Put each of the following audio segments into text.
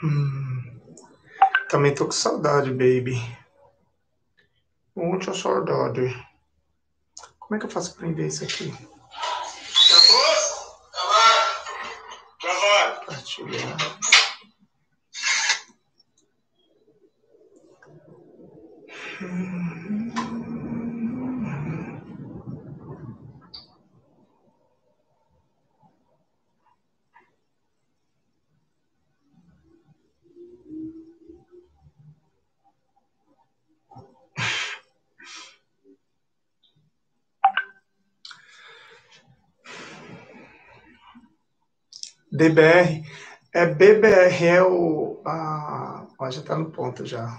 Também tô com saudade, baby. Muita saudade. Como é que eu faço pra prender isso aqui? Compartilhar. DBR. BBR é o... Ó, já tá no ponto já.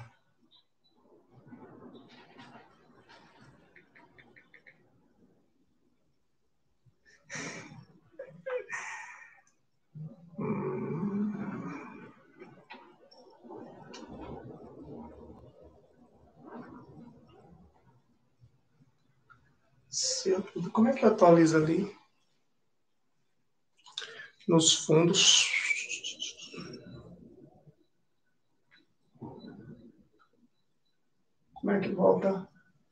Como é que eu atualizo ali? Nos fundos. Como é que volta?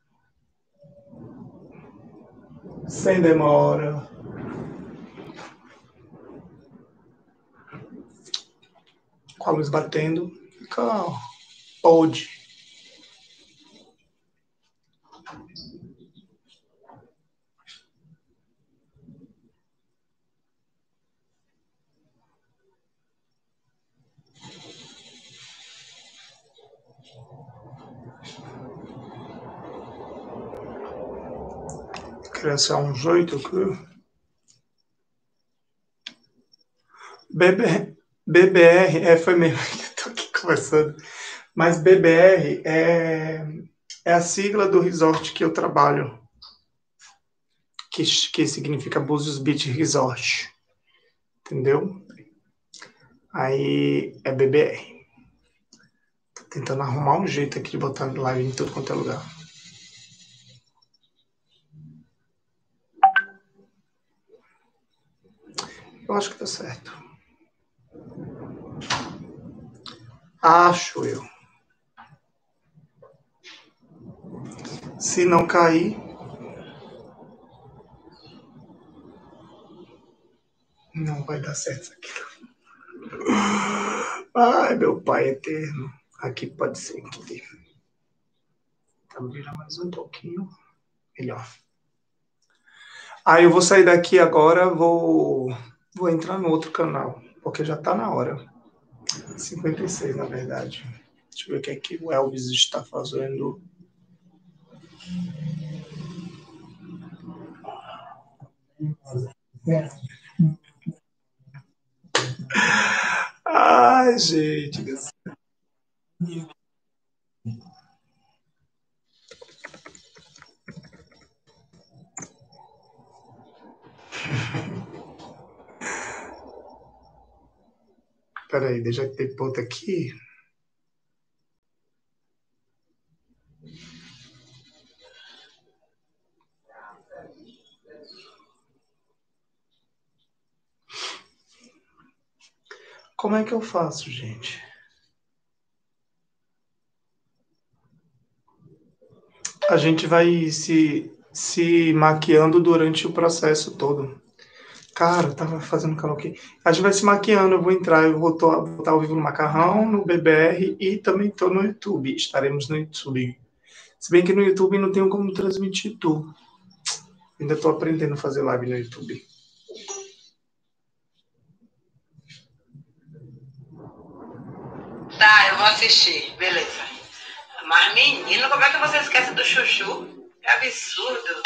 Sem demora. Com a luz batendo. Fica old. Criança um jeito aqui. BBR, foi mesmo que eu tô aqui conversando. Mas BBR é a sigla do resort que eu trabalho, que significa Búzios Beach Resort, entendeu? Aí é BBR. Tô tentando arrumar um jeito aqui de botar live em tudo quanto é lugar. Eu acho que tá certo. Acho eu. Se não cair... Não vai dar certo isso aqui. Ai, meu pai eterno. Aqui pode ser que... Vamos virar mais um pouquinho. Melhor. Aí eu vou sair daqui agora, vou entrar no outro canal, porque já tá na hora. 56, na verdade. Deixa eu ver o que é que o Elvis está fazendo. Ai, gente. Peraí, deixa eu ter ponto aqui. Como é que eu faço, gente? A gente vai se maquiando durante o processo todo. Cara, eu tava fazendo karaokê. A gente vai se maquiando, eu vou entrar, eu vou estar ao vivo no Macarrão, no BBR e também tô no YouTube. Estaremos no YouTube. Se bem que no YouTube não tenho como transmitir tudo. Ainda tô aprendendo a fazer live no YouTube. Tá, eu vou assistir, beleza. Mas, menino, como é que você esquece do chuchu? É absurdo.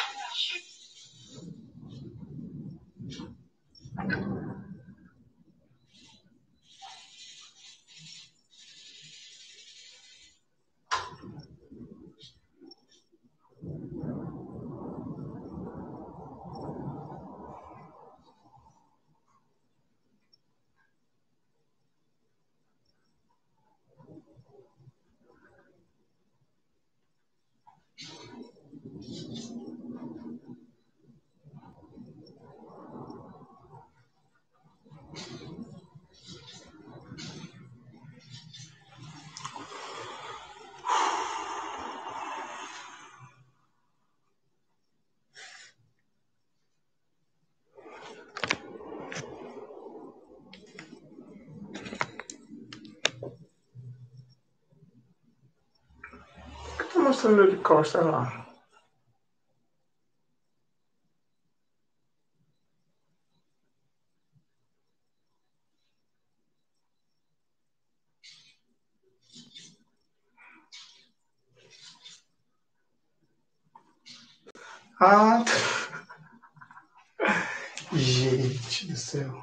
mostrando eu de costas lá. Ah, gente do céu.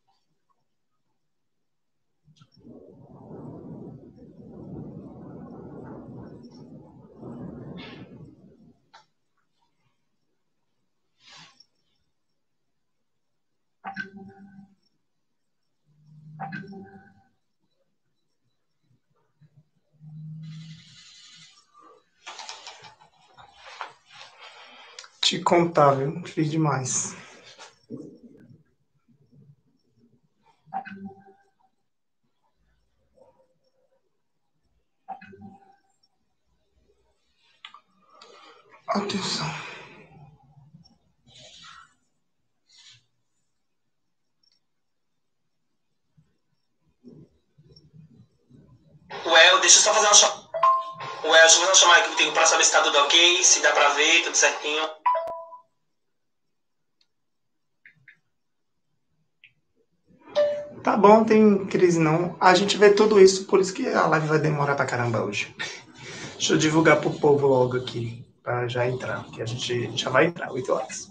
Te contar, viu? Fiz demais. Atenção. Well, deixa eu só fazer uma chamada. Well, deixa eu fazer uma chamada aqui contigo pra saber se tá tudo ok, se dá pra ver, tudo certinho. Tá bom, tem crise não. A gente vê tudo isso, por isso que a live vai demorar pra caramba hoje. Deixa eu divulgar pro povo logo aqui, pra já entrar, porque a gente já vai entrar, 8 horas.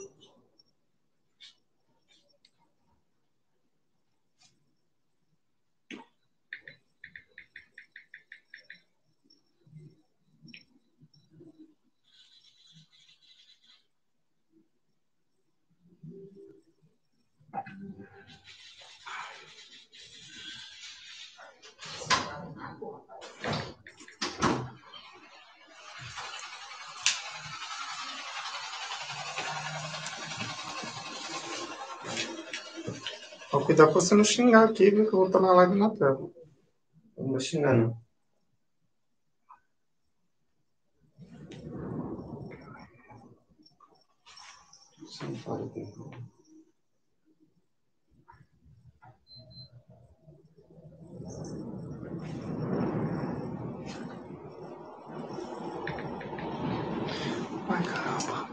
Ó, cuidado pra você não xingar aqui, viu, que eu vou estar na live na tela. Não vou xingar, não. Você não fala aqui. Ai, caramba.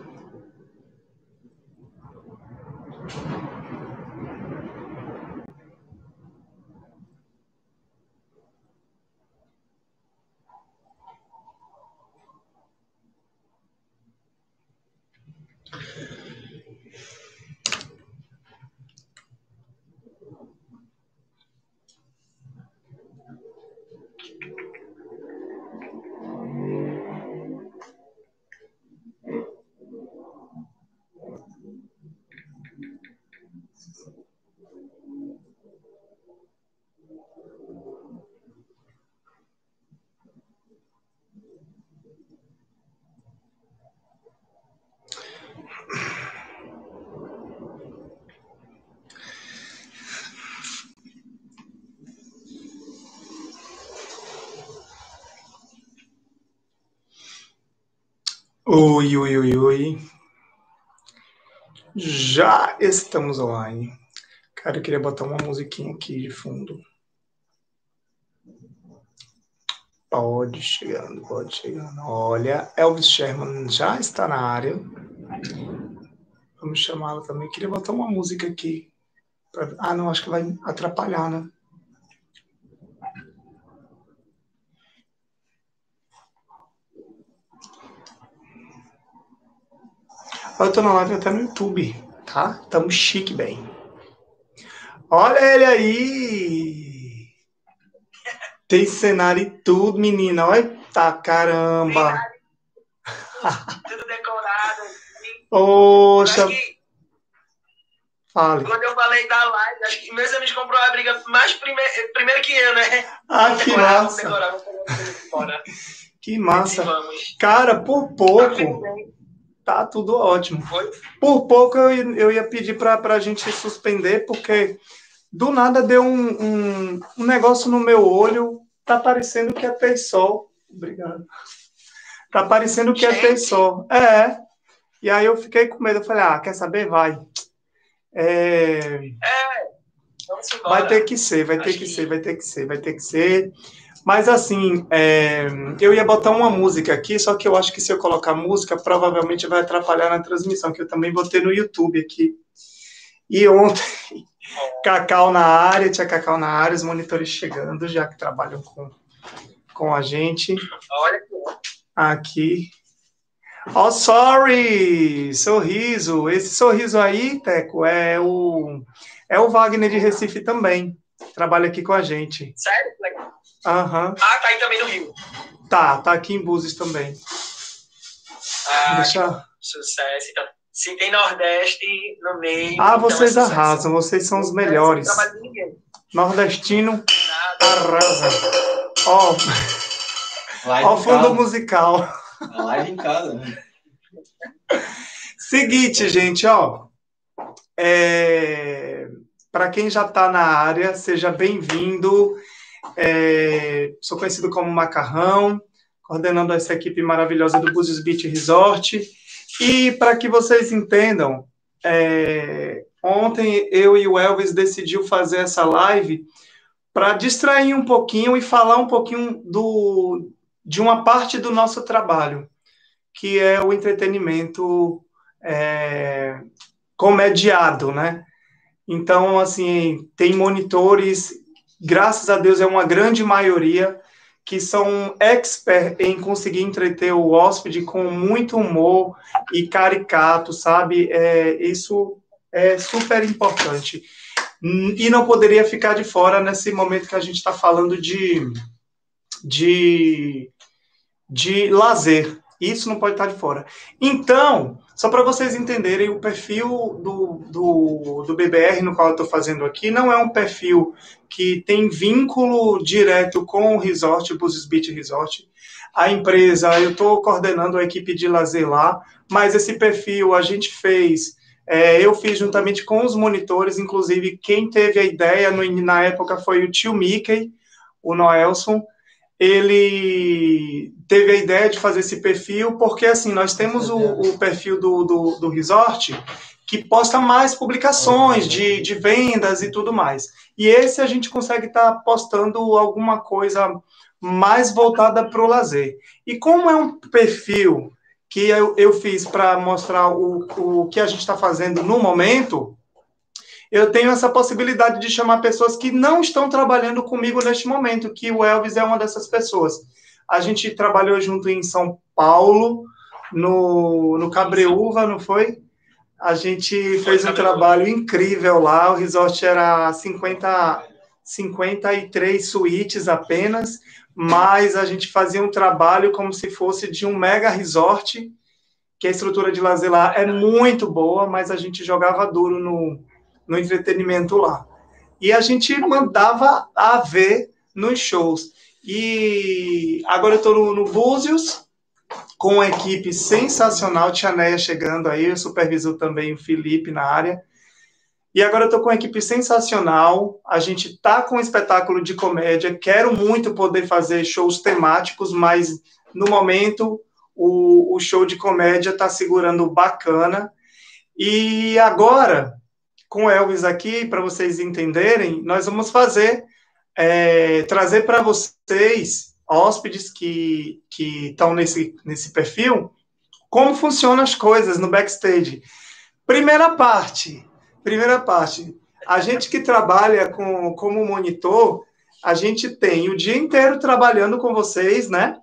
Oi, oi, oi, oi. Já estamos online. Cara, eu queria botar uma musiquinha aqui de fundo. Pode chegando, pode chegando. Olha, Elvis Sherman já está na área. Vamos chamá-lo também. Queria botar uma música aqui. Ah, não, acho que vai atrapalhar, né? Eu tô na live até no YouTube, tá? Tamo chique, bem. Olha ele aí! Tem cenário e tudo, menina. Olha, tá, caramba! Tudo decorado. Poxa, Acho que fale. quando eu falei da live, acho que meus amigos comprou a briga mais primeiro que eu, né? Ah, que massa! Bora. Que massa! Vamos. Cara, por pouco, tá tudo ótimo. Por pouco eu ia pedir pra gente suspender, porque do nada deu um negócio no meu olho, tá parecendo que é ter sol. Obrigado. Tá parecendo que é ter sol. É. E aí eu fiquei com medo, eu falei, quer saber? Vai. Vamos embora. Vai ter que ser, vai ter que ser, vai ter que ser, vai ter que ser. Mas assim, eu ia botar uma música aqui, só que eu acho que se eu colocar música, provavelmente vai atrapalhar na transmissão, que eu também botei no YouTube aqui. E ontem, Cacau na área, tinha Cacau na área, os monitores chegando, já que trabalham com a gente. Olha Aqui. Oh, sorry! Sorriso. Esse sorriso aí, Teco, é o Wagner de Recife também. Trabalha aqui com a gente. sério? Legal. Aham. Ah, tá aí também no Rio. Tá aqui em Búzios também. Deixa... Sucesso. Então, se tem Nordeste no meio... Ah, então vocês é sucesso. arrasam, vocês são os melhores. Não trabalho de ninguém. Nordestino Nada. arrasa. Ó, ó o fundo musical. Live em casa, né? Seguinte, gente, ó. Para quem já está na área, seja bem-vindo. Sou conhecido como Macarrão, coordenando essa equipe maravilhosa do Búzios Beach Resort. E para que vocês entendam, ontem eu e o Elvis decidiu fazer essa live para distrair um pouquinho e falar um pouquinho de uma parte do nosso trabalho, que é o entretenimento comediado, né? Então, assim, tem monitores, graças a Deus é uma grande maioria, que são expert em conseguir entreter o hóspede com muito humor e caricato, sabe? Isso é super importante. E não poderia ficar de fora nesse momento que a gente está falando de lazer. Isso não pode estar de fora. Então, só para vocês entenderem, o perfil do BBR, no qual eu estou fazendo aqui, não é um perfil que tem vínculo direto com o resort, o Búzios Beach Resort. A empresa, eu estou coordenando a equipe de lazer lá, mas esse perfil a gente fez, eu fiz juntamente com os monitores, inclusive quem teve a ideia na época foi o tio Mickey, o Noelson. Ele teve a ideia de fazer esse perfil, porque assim, nós temos o perfil do resort, que posta mais publicações de vendas e tudo mais. E esse a gente consegue estar postando alguma coisa mais voltada para o lazer. E como é um perfil que eu fiz para mostrar o que a gente está fazendo no momento, eu tenho essa possibilidade de chamar pessoas que não estão trabalhando comigo neste momento, que o Elvis é uma dessas pessoas. A gente trabalhou junto em São Paulo, no Cabreúva, não foi? A gente fez um trabalho incrível lá, o resort era 53 suítes apenas, mas a gente fazia um trabalho como se fosse de um mega resort, que a estrutura de lazer lá é muito boa, mas a gente jogava duro no entretenimento lá. E a gente mandava a ver nos shows. E agora eu estou no Búzios, com uma equipe sensacional, Tia Neia chegando aí, eu superviso também o Felipe na área. E agora eu estou com uma equipe sensacional, a gente está com um espetáculo de comédia, quero muito poder fazer shows temáticos, mas no momento o show de comédia está segurando bacana. E agora, com o Elvis aqui, para vocês entenderem, nós vamos trazer para vocês, hóspedes que estão nesse perfil, como funcionam as coisas no backstage. Primeira parte, a gente que trabalha como monitor, a gente tem o dia inteiro trabalhando com vocês, né?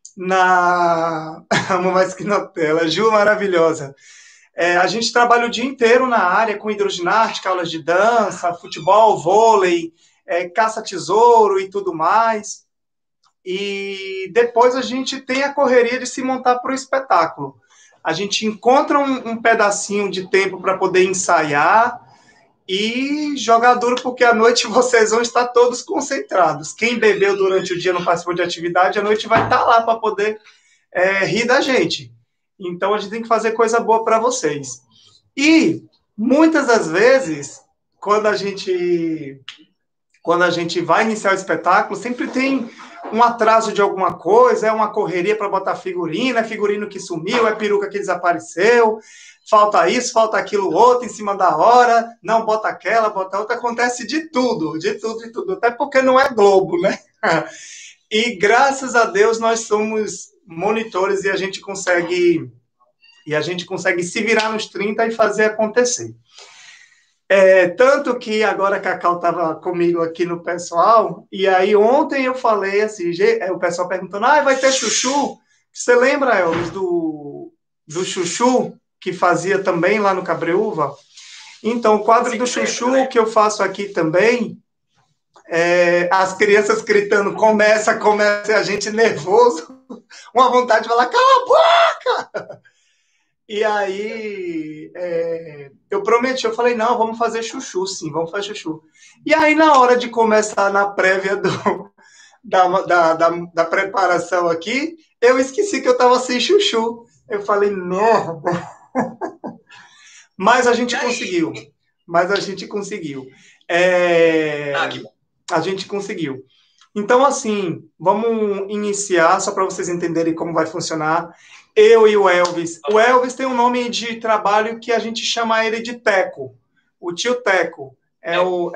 Amo mais que na tela, Ju maravilhosa. A gente trabalha o dia inteiro na área com hidroginástica, aulas de dança, futebol, vôlei, caça-tesouro e tudo mais. E depois a gente tem a correria de se montar para o espetáculo. A gente encontra um pedacinho de tempo para poder ensaiar e jogar duro, porque à noite vocês vão estar todos concentrados. Quem bebeu durante o dia, não participou de atividade, à noite vai estar lá para poder rir da gente. Então, a gente tem que fazer coisa boa para vocês. E, muitas das vezes, quando a gente vai iniciar o espetáculo, sempre tem um atraso de alguma coisa, é uma correria para botar figurino, é figurino que sumiu, é peruca que desapareceu, falta isso, falta aquilo outro em cima da hora, não bota aquela, bota outra, acontece de tudo, até porque não é Globo, né? E graças a Deus nós somos monitores e a gente consegue se virar nos 30 e fazer acontecer. Tanto que agora a Cacau estava comigo aqui no pessoal, e aí ontem eu falei assim, o pessoal perguntando, vai ter chuchu? Você lembra, Elvis, do chuchu que fazia também lá no Cabreúva? Então, o quadro do chuchu que eu faço aqui também, as crianças gritando, começa, a gente nervoso, uma vontade de falar, cala a boca! E aí, eu prometi, eu falei, não, vamos fazer chuchu, sim, vamos fazer chuchu. E aí, na hora de começar na prévia da preparação aqui, eu esqueci que eu estava sem chuchu. Eu falei, não. Mas a gente conseguiu. A gente conseguiu. Então, assim, vamos iniciar, só para vocês entenderem como vai funcionar. Eu e o Elvis. O Elvis tem um nome de trabalho que a gente chama ele de Teco. O tio Teco é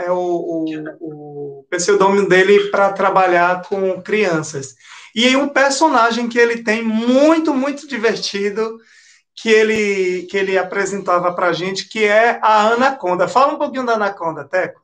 o pseudônimo dele para trabalhar com crianças. E um personagem que ele tem muito, muito divertido, que ele apresentava para a gente, que é a Anaconda. Fala um pouquinho da Anaconda, Teco.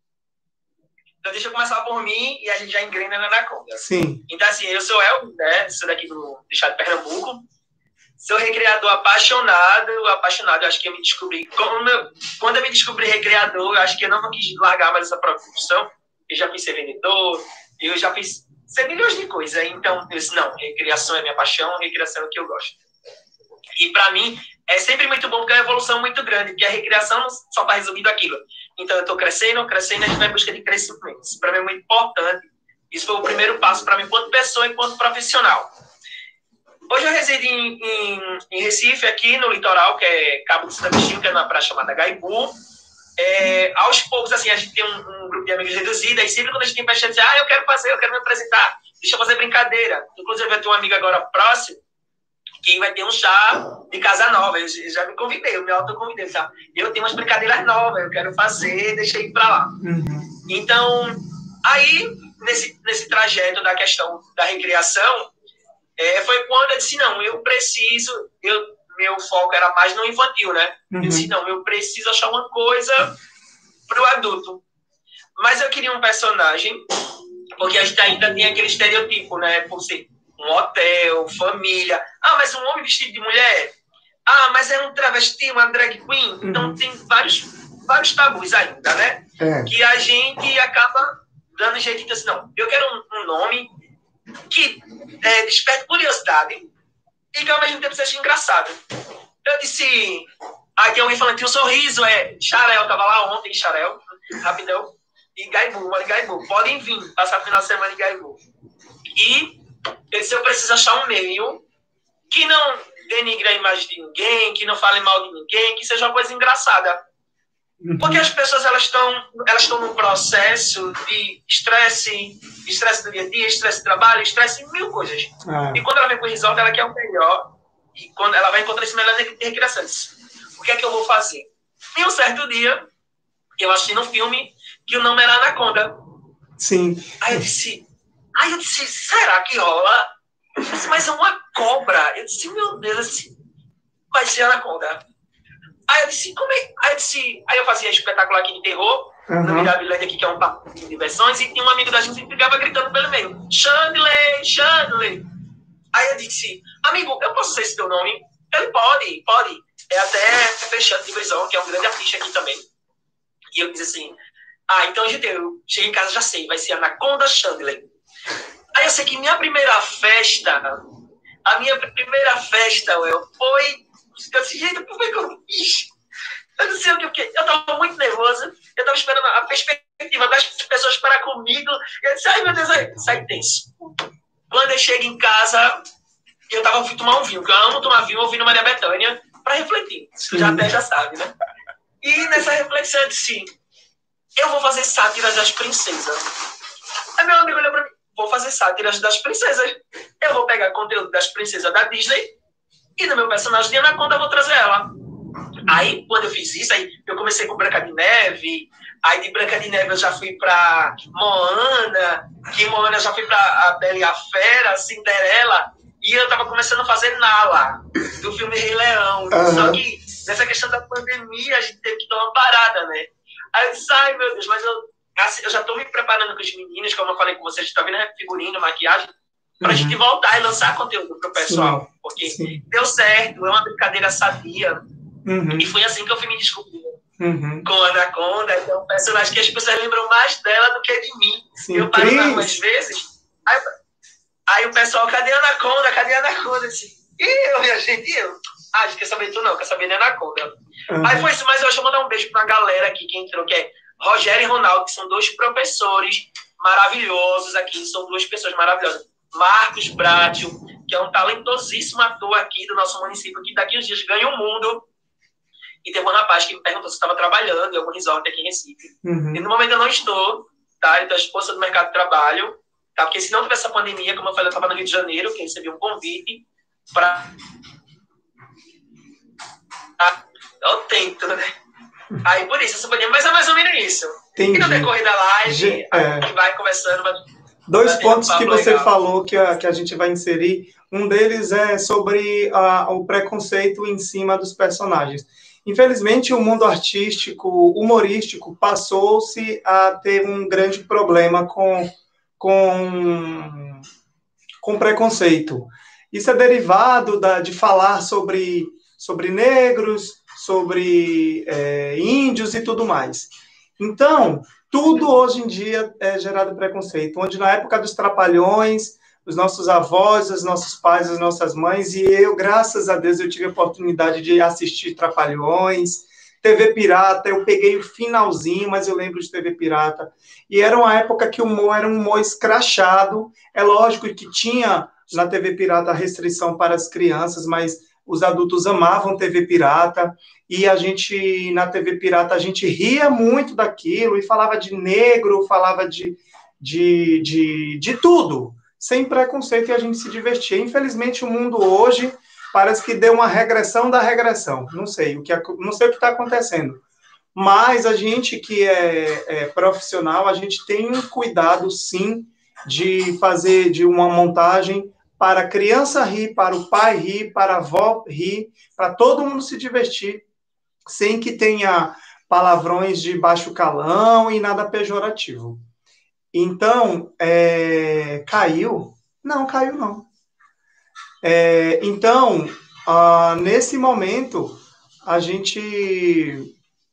Então, deixa eu começar por mim e a gente já engrena na Anaconda. Sim. Então, assim, eu sou Elvis, né? Sou daqui do estado de Pernambuco. Sou recreador apaixonado. Eu acho que eu me descobri... Quando eu me descobri recreador, eu acho que eu não quis largar mais essa profissão. Eu já fiz ser vendedor, eu já fiz milhões de coisas. Então, eu disse, não, recreação é minha paixão, recreação é o que eu gosto. E, para mim, é sempre muito bom, porque é uma evolução muito grande, porque a recreação não só está resumido aquilo. Então, eu estou crescendo, a gente vai em busca de crescimento. Isso, para mim, é muito importante. Isso foi o primeiro passo para mim, enquanto pessoa e enquanto profissional. Hoje eu resido em Recife, aqui no litoral, que é Cabo de Santa Cristina, que é numa praia chamada Gaibu. Aos poucos, assim, a gente tem um grupo de amigos reduzido, e sempre quando a gente tem paixão, eu quero me apresentar, deixa eu fazer brincadeira. Inclusive, eu tenho um amigo agora próximo, que vai ter um chá de casa nova. Eu já me convidei, eu me autoconvidei. Tá? Eu tenho umas brincadeiras novas, eu quero fazer, deixa eu ir para lá. Uhum. Então, aí, nesse trajeto da questão da recreação, foi quando eu disse, não, eu preciso... Meu foco era mais no infantil, né? Uhum. Eu disse, não, eu preciso achar uma coisa para o adulto. Mas eu queria um personagem, porque a gente ainda tem aquele estereotipo, né? Por ser um hotel, família. Mas um homem vestido de mulher? Mas é um travesti, uma drag queen? Uhum. Então tem vários tabus ainda, né? Que a gente acaba dando jeito de assim, não, eu quero um nome que desperte curiosidade e que ao mesmo tempo seja engraçado. Eu disse, aqui alguém falando que o sorriso Xarel, tava lá ontem, Xarel, rapidão, e Gaibu, mano, Gaibu, podem vir, passar o final de semana em Gaibu. E eu disse, eu preciso achar um meio que não denigre a imagem de ninguém, que não fale mal de ninguém, que seja uma coisa engraçada. Porque as pessoas, elas estão num processo de estresse do dia a dia, estresse do trabalho, estresse em mil coisas. E quando ela vem com o resort, ela quer o melhor. E quando ela vai encontrar esse melhor de recreação, o que é que eu vou fazer? E um certo dia, eu assisti no filme que o nome era Anaconda. Sim. Aí eu disse, será que rola? Eu disse, mas é uma cobra. Eu disse, meu Deus, vai ser Anaconda. Aí eu disse, como é? Aí eu fazia espetáculo aqui de terror, no Mirabilândia aqui, que é um parque de diversões, e tinha um amigo da gente que ficava gritando pelo meio, Chandler, Chandler. Aí eu disse, amigo, eu posso ser esse teu nome? Ele pode. É até Fechante de Brison, que é um grande artista aqui também. E eu disse assim, então, gente, eu cheguei em casa, já sei, vai ser Anaconda Chandler. Aí eu sei que minha primeira festa, foi desse jeito, por que eu fiz? Eu não sei o que, eu estava muito nervosa, eu estava esperando a perspectiva das pessoas parar comigo, e eu disse, meu Deus, sai tenso. Quando eu chego em casa, eu fui tomar um vinho, porque eu amo tomar vinho ouvindo Maria Bethânia, para refletir, tu já sabe, né? E nessa reflexão eu disse, eu vou fazer sátiras das princesas. Aí meu amigo olhou para mim, vou fazer sátiras das princesas, eu vou pegar conteúdo das princesas da Disney, e no meu personagem de Anaconda eu vou trazer ela. Aí, quando eu fiz isso, aí eu comecei com Branca de Neve, aí de Branca de Neve eu já fui pra Moana, que em Moana eu já fui pra a Bela e a Fera, Cinderela, e eu tava começando a fazer Nala, do filme Rei Leão. Só que nessa questão da pandemia a gente teve que dar uma parada, né? Aí eu disse, ai meu Deus, mas eu já tô me preparando com os meninos, como eu falei com vocês, tá vendo figurino, maquiagem, pra gente voltar e lançar conteúdo pro pessoal, porque deu certo, é uma brincadeira sadia. E foi assim que eu fui me descobrindo com a Anaconda, que é um personagem que as pessoas lembram mais dela do que de mim. Sim, eu paro algumas vezes, aí o pessoal, cadê a Anaconda? Cadê a Anaconda? Minha gente, acho que quer saber tu não, quer saber de Anaconda. Aí foi isso, mas hoje eu vou mandar um beijo pra galera aqui que entrou, que é Rogério e Ronaldo, que são 2 professores maravilhosos aqui, são 2 pessoas maravilhosas. Marcos Bratio, que é um talentosíssimo ator aqui do nosso município, que daqui uns dias ganha o mundo. E tem um rapaz que me perguntou se estava trabalhando em algum resort aqui em Recife. E no momento eu não estou, tá? Eu estou exposto do mercado de trabalho, tá? Porque se não tivesse essa pandemia, como eu falei, eu estava no Rio de Janeiro, que recebi um convite para... Eu tento, né? Aí por isso, essa pandemia, mas é mais ou menos isso. Entendi. E no decorrer da live, a gente vai conversando. 2 pontos que você legal. Falou que a gente vai inserir. Um deles é sobre o preconceito em cima dos personagens. Infelizmente, o mundo artístico, humorístico, passou-se a ter um grande problema com preconceito. Isso é derivado de falar sobre negros, sobre índios e tudo mais. Então, tudo hoje em dia é gerado preconceito, onde na época dos Trapalhões, os nossos avós, os nossos pais, as nossas mães, e eu, graças a Deus, eu tive a oportunidade de assistir Trapalhões, TV Pirata, eu peguei o finalzinho, mas eu lembro de TV Pirata, e era uma época que o humor era um humor escrachado, é lógico que tinha na TV Pirata a restrição para as crianças, mas os adultos amavam TV Pirata, e a gente, na TV Pirata, a gente ria muito daquilo, e falava de negro, falava de tudo, sem preconceito, e a gente se divertia. Infelizmente, o mundo hoje parece que deu uma regressão da regressão. Não sei o que está acontecendo. Mas a gente que é profissional, a gente tem um cuidado, sim, de fazer de uma montagem para a criança rir, para o pai rir, para a avó rir, para todo mundo se divertir, sem que tenha palavrões de baixo calão e nada pejorativo. Então, caiu? Não, caiu não. Então, nesse momento, a gente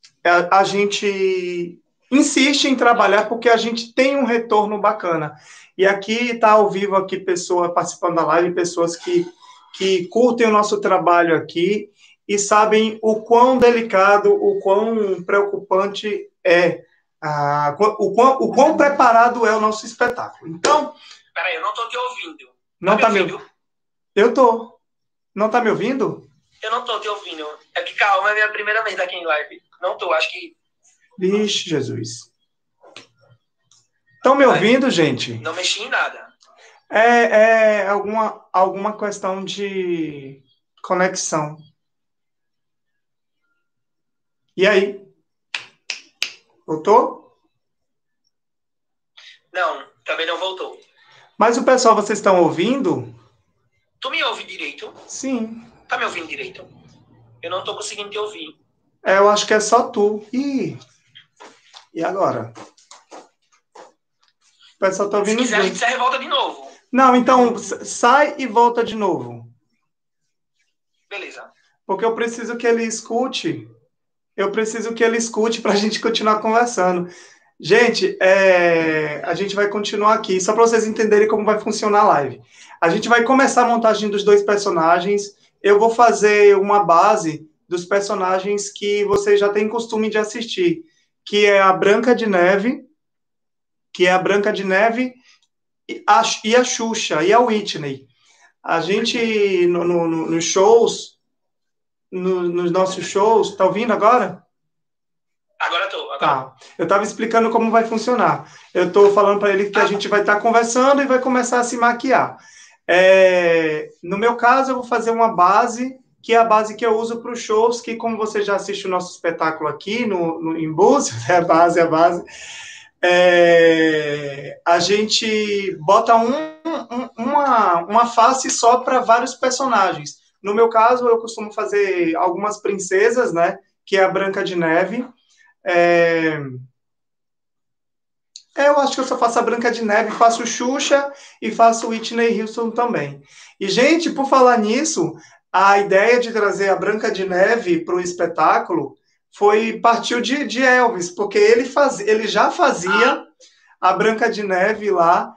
insiste em trabalhar porque a gente tem um retorno bacana. E aqui está ao vivo aqui pessoa participando da live, pessoas que curtem o nosso trabalho aqui e sabem o quão delicado, o quão preocupante é, o quão preparado é o nosso espetáculo. Então... Peraí, eu não estou te ouvindo. Não está me ouvindo? Eu estou. Não está me ouvindo? Eu não estou te ouvindo. É que, calma, é a minha primeira vez aqui em live. Não estou, acho que... Vixe, Jesus. Estão me ouvindo, gente? Não mexi em nada. É alguma questão de conexão. E aí? Voltou? Não, também não voltou. Mas o pessoal, vocês estão ouvindo? Tu me ouve direito? Sim. Tá me ouvindo direito? Eu não tô conseguindo te ouvir. Eu acho que é só tu. E agora? O pessoal tá ouvindo. Se quiser, a gente sai e volta de novo. Não, então sai e volta de novo. Beleza. Porque eu preciso que ele escute. Para a gente continuar conversando. Gente, a gente vai continuar aqui, só para vocês entenderem como vai funcionar a live. A gente vai começar a montagem dos 2 personagens. Eu vou fazer uma base dos personagens que vocês já têm costume de assistir, que é a Branca de Neve, e a Xuxa, e a Whitney. A gente, nos shows, nos nossos shows, tá ouvindo agora? Agora tô. Tá. Eu estava explicando como vai funcionar. Eu estou falando para ele que a gente vai estar conversando e vai começar a se maquiar. No meu caso, eu vou fazer uma base que é a base que eu uso para os shows, que como você já assiste o nosso espetáculo aqui em Búzios, é a base, a gente bota uma face só para vários personagens. No meu caso, eu costumo fazer algumas princesas, né? Que é a Branca de Neve. Eu acho que eu só faço a Branca de Neve, faço Xuxa e faço Whitney Houston também. E, gente, por falar nisso, a ideia de trazer a Branca de Neve para o espetáculo partiu de Elvis, porque ele já fazia a Branca de Neve lá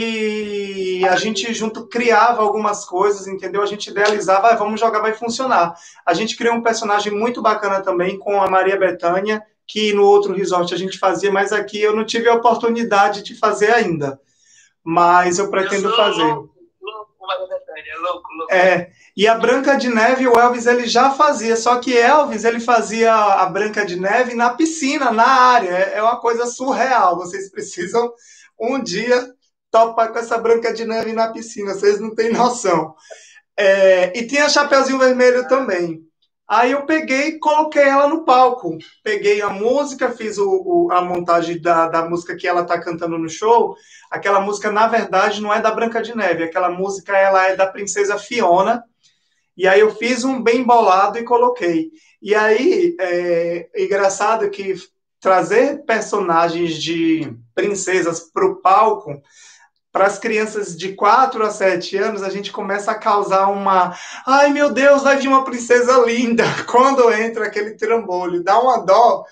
e a gente junto criava algumas coisas, entendeu? A gente idealizava, vamos jogar, vai funcionar. A gente criou um personagem muito bacana também com a Maria Bethânia, que no outro resort a gente fazia, mas aqui eu não tive a oportunidade de fazer ainda. Mas eu pretendo fazer. Louco, Maria Bethânia, louco. E a Branca de Neve, o Elvis, ele já fazia, só que Elvis, ele fazia a Branca de Neve na piscina, na área. É uma coisa surreal. Vocês precisam um dia topar com essa Branca de Neve na piscina, vocês não têm noção. E tinha Chapeuzinho Vermelho também. Aí eu peguei e coloquei ela no palco. Peguei a música, fiz a montagem da música que ela está cantando no show. Aquela música, na verdade, não é da Branca de Neve. Aquela música ela é da Princesa Fiona. E aí eu fiz um bem bolado e coloquei. E aí, engraçado que trazer personagens de princesas para o palco, para as crianças de 4 a 7 anos, a gente começa a causar ai, meu Deus, vai vir uma princesa linda, quando entra aquele trambolho, dá uma dó,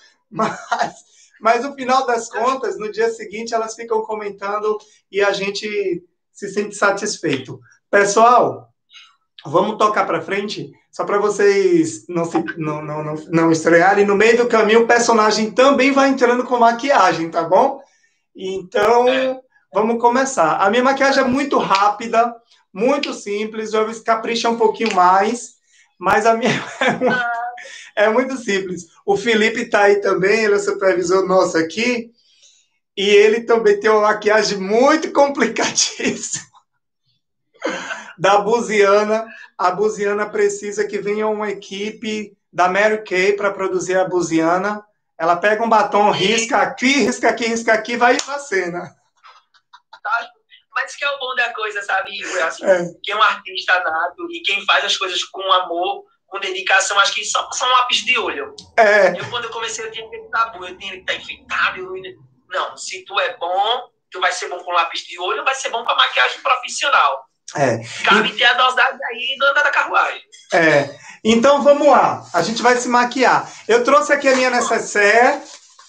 mas no final das contas, no dia seguinte, elas ficam comentando e a gente se sente satisfeito. Pessoal, vamos tocar para frente, só para vocês não estranharem. No meio do caminho, o personagem também vai entrando com maquiagem, tá bom? Então... Vamos começar. A minha maquiagem é muito rápida, muito simples. O Elvis capricha um pouquinho mais, mas a minha é muito simples. O Felipe está aí também, ele é o supervisor nosso aqui, e ele também tem uma maquiagem muito complicadíssima. Da Buziana. A Buziana precisa que venha uma equipe da Mary Kay para produzir a Buziana. Ela pega um batom, risca aqui, vai na cena. Mas que é o bom da coisa, sabe? Assim, quem é um artista nato e quem faz as coisas com amor, com dedicação, acho que são lápis de olho. Quando eu comecei, eu tinha que ter tabu, eu tinha que estar enfeitado. Não, se tu é bom, tu vai ser bom com lápis de olho, vai ser bom com a maquiagem profissional. Cabe ter a dosagem aí do andar da carruagem. Então vamos lá, a gente vai se maquiar. Eu trouxe aqui a minha necessaire.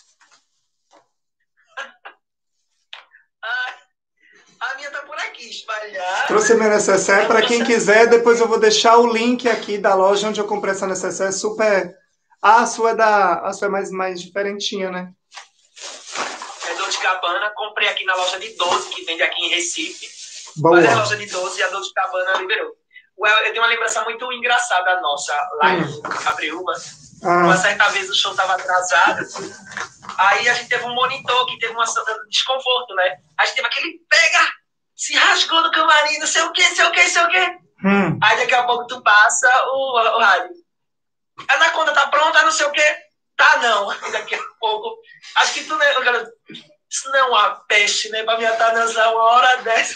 A minha tá por aqui, espalhada. Trouxe a minha necessaire, para quem quiser, depois eu vou deixar o link aqui da loja onde eu comprei essa necessaire, super... a sua é mais diferentinha, né? É Dolce & Gabbana, comprei aqui na loja de 12, que vende aqui em Recife. Boa. Mas é a loja de 12 e a Dolce & Gabbana liberou. Eu tenho uma lembrança muito engraçada nossa, lá em Cabreúva. Uma certa vez o show estava atrasado, aí a gente teve um monitor que teve um desconforto, né? A gente teve aquele se rasgou no camarim, não sei o quê. Aí daqui a pouco tu passa o rádio. A Anaconda tá pronta, não sei o quê. Tá não. E daqui a pouco, acho que tu, né, isso não é uma peste, né? Pra me atanasar uma hora dessa.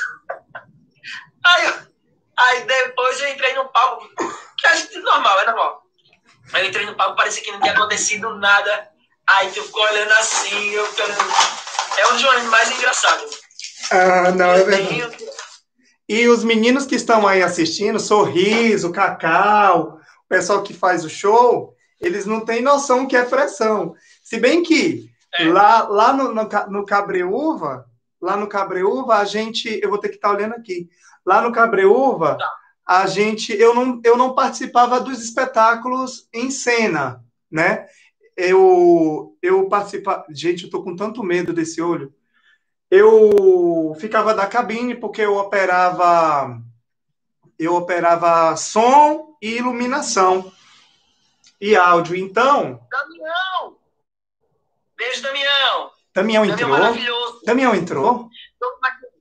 Aí depois eu entrei no palco, que a gente, normal. Aí eu entrei no palco, parecia que não tinha acontecido nada. Aí tu ficou olhando assim, é um dos momentos mais engraçados. Não, é verdade. E os meninos que estão aí assistindo, Sorriso, Cacau, o pessoal que faz o show, eles não têm noção que é pressão. Se bem que lá no Cabreúva, a gente... Eu vou ter que estar olhando aqui. Lá no Cabreúva, a gente... Eu não participava dos espetáculos em cena, né? Eu participava... Gente, eu tô com tanto medo desse olho. Eu ficava da cabine porque eu operava som e iluminação e áudio. Então... Damião! Beijo, Damião! Damião entrou? Maravilhoso. Damião entrou?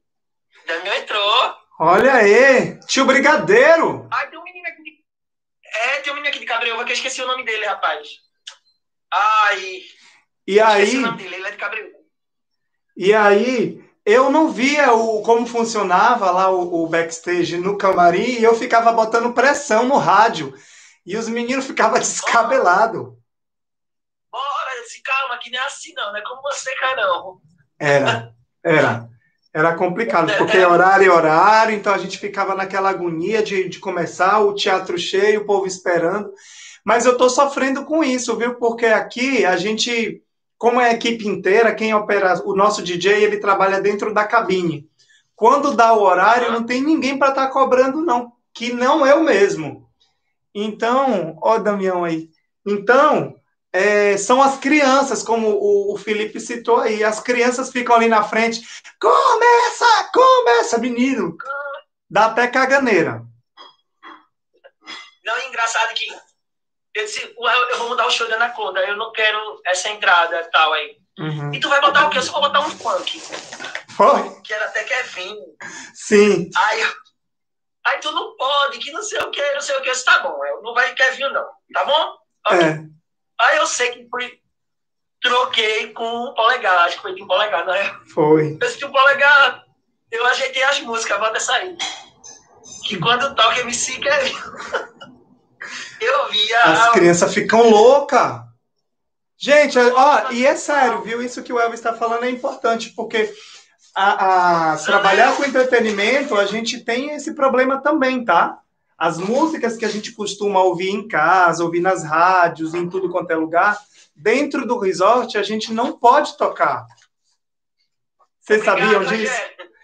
Damião entrou. Olha aí! Tio Brigadeiro! Tem um menino aqui. Tem um menino aqui de Cabreúva que eu esqueci o nome dele, rapaz. Ai, E esqueci o aí, nome dele, ele é de Cabreúva. eu não via como funcionava lá o backstage no camarim e eu ficava botando pressão no rádio. E os meninos ficavam descabelados. Bora, disse, calma, que não é assim não é como você, cara, não. Era, era. Era complicado, porque horário é horário, então a gente ficava naquela agonia de começar, o teatro cheio, o povo esperando. Mas eu tô sofrendo com isso, viu? Porque aqui a gente, como é a equipe inteira, quem opera, o nosso DJ, ele trabalha dentro da cabine. Quando dá o horário, não tem ninguém para estar cobrando, não, que não é o mesmo. Então, ó, Damião aí. Então, são as crianças, como o Felipe citou aí, as crianças ficam ali na frente. Começa, menino. Dá até caganeira. Não, é engraçado que eu disse, eu vou mudar o show da Anaconda, eu não quero essa entrada e tal aí. Uhum. E tu vai botar o quê? Eu só vou botar um funk. Foi? Que era até Kevin. Sim. Aí tu não pode, que não sei o que, não sei o que. Eu disse, tá bom, não vai Kevin não, tá bom? Okay. Aí eu sei que troquei com o Polegar, acho que foi de um Polegar, não é? Foi. Eu disse que o Polegar, eu ajeitei as músicas, bota essa aí. Que quando toca MC Kevin, eu via... As crianças ficam loucas. Gente, ó, e é sério, viu? Isso que o Elvis está falando é importante, porque trabalhar com entretenimento, a gente tem esse problema também, tá? As músicas que a gente costuma ouvir em casa, ouvir nas rádios, em tudo quanto é lugar, dentro do resort, a gente não pode tocar. Vocês sabiam disso?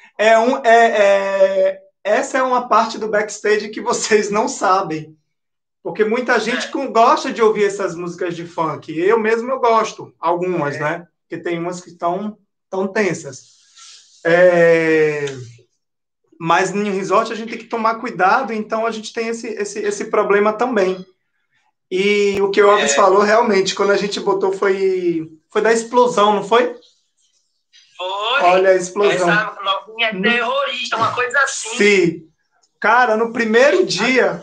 Essa é uma parte do backstage que vocês não sabem. Porque muita gente gosta de ouvir essas músicas de funk. Eu mesmo eu gosto, algumas, né? Porque tem umas que estão tão tensas. Mas no resort a gente tem que tomar cuidado, então a gente tem esse problema também. E o que o Elvis falou, realmente, quando a gente botou foi da explosão, não foi? Foi. Olha a explosão. Essa novinha terrorista, uma coisa assim. Sim. Cara, no primeiro dia,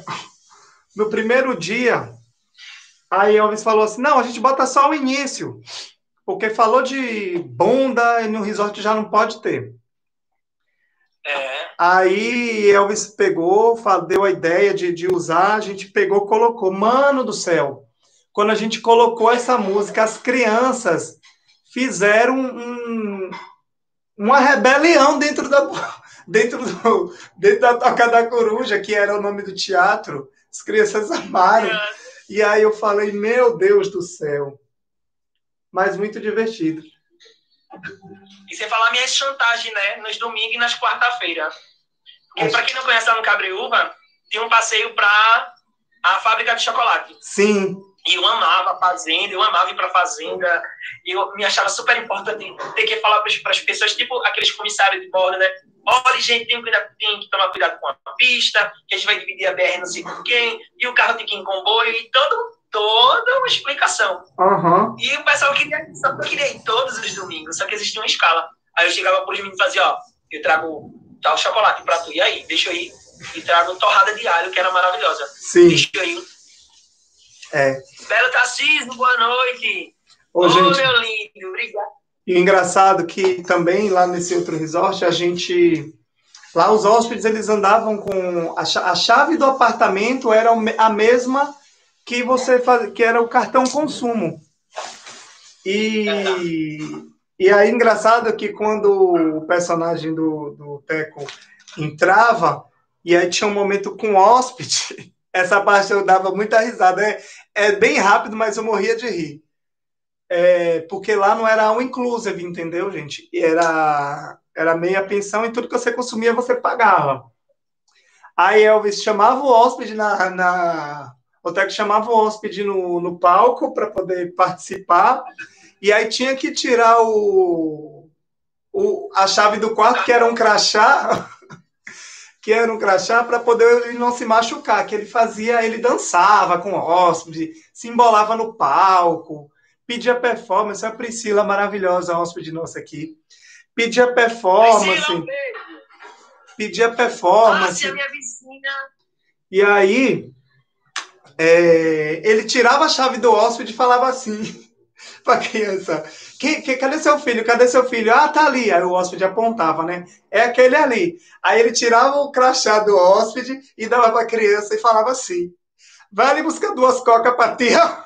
aí Elvis falou assim, não, a gente bota só o início, porque falou de bunda e no resort já não pode ter. Aí Elvis pegou, deu a ideia de usar, a gente pegou, colocou. Mano do céu, quando a gente colocou essa música, as crianças fizeram uma rebelião dentro da Toca da Coruja, que era o nome do teatro. As crianças amaram. E aí eu falei, meu Deus do céu. Mas muito divertido. E sem falar minhas chantagens, né? Nos domingos e nas quarta-feiras. Porque pra quem não conhece lá no Cabreúva, tem um passeio pra a fábrica de chocolate. Sim. E eu amava a fazenda, eu amava ir pra fazenda. Eu me achava super importante ter que falar para as pessoas, tipo aqueles comissários de bordo, né? Olha, gente, tem que tomar cuidado com a pista, que a gente vai dividir a BR não sei com quem, e o carro tem que ir em comboio, e toda uma explicação. Uhum. E o pessoal queria ir todos os domingos, só que existia uma escala. Aí eu chegava pros meninos e fazia, ó, eu trago tal chocolate pra tu, e aí, deixa eu ir. E trago torrada de alho, que era maravilhosa. Sim. Deixa eu ir. Belo Tarcísio, boa noite. Ô, gente, meu lindo, obrigado. E engraçado que também lá nesse outro resort, lá os hóspedes, eles andavam com... A chave do apartamento era a mesma que que era o cartão consumo. E aí, engraçado que quando o personagem do Teco entrava, e aí tinha um momento com o hóspede, essa parte eu dava muita risada. É bem rápido, mas eu morria de rir. Porque lá não era all inclusive, entendeu, gente? Era meia pensão e tudo que você consumia, você pagava. Aí Elvis chamava o hóspede o Teco chamava o hóspede no palco para poder participar, e aí tinha que tirar a chave do quarto, que era um crachá, para poder ele não se machucar, que ele dançava com o hóspede, se embolava no palco, pedia performance. A Priscila, maravilhosa, a hóspede nossa aqui, pedia performance. Nossa, minha vizinha. E aí, Ele tirava a chave do hóspede e falava assim para a criança: cadê seu filho? Cadê seu filho? Ah, tá ali. Aí o hóspede apontava, né? É aquele ali. Aí ele tirava o crachá do hóspede e dava para a criança e falava assim: vai ali buscar 2 cocas para tia.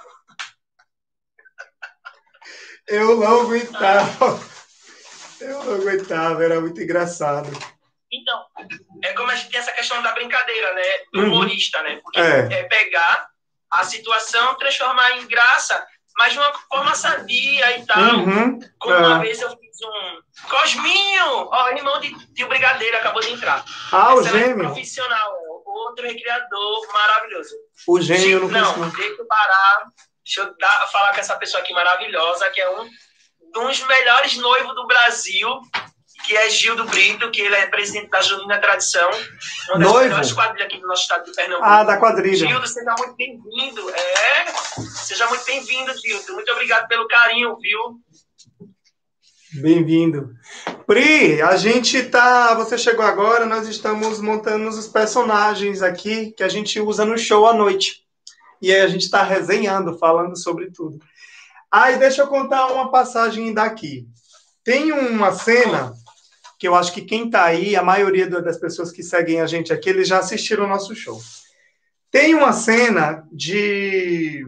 Eu não aguentava. Eu não aguentava, era muito engraçado. Então, é como a gente tem essa questão da brincadeira, né? Do humorista, né? Porque é pegar a situação, transformar em graça, mas de uma forma sadia e tal. Como uma vez eu fiz um Cosminho! Ó, irmão de Brigadeiro acabou de entrar. O gêmeo. Profissional, outro recriador maravilhoso. O gêmeo não deixa eu parar. Deixa eu falar com essa pessoa aqui maravilhosa, que é um dos melhores noivos do Brasil, que é Gildo Brito, que ele é presidente da Junina Tradição, uma das melhores quadrilhas aqui do nosso estado de Pernambuco. Da quadrilha. Gildo, seja muito bem-vindo. Seja muito bem-vindo, Gildo. Muito obrigado pelo carinho, viu? Bem-vindo. Pri, a gente tá... Você chegou agora, nós estamos montando os personagens aqui que a gente usa no show à noite. E aí a gente está resenhando, falando sobre tudo. Aí deixa eu contar uma passagem daqui. Tem uma cena que eu acho que quem está aí, a maioria das pessoas que seguem a gente aqui, eles já assistiram o nosso show. Tem uma cena de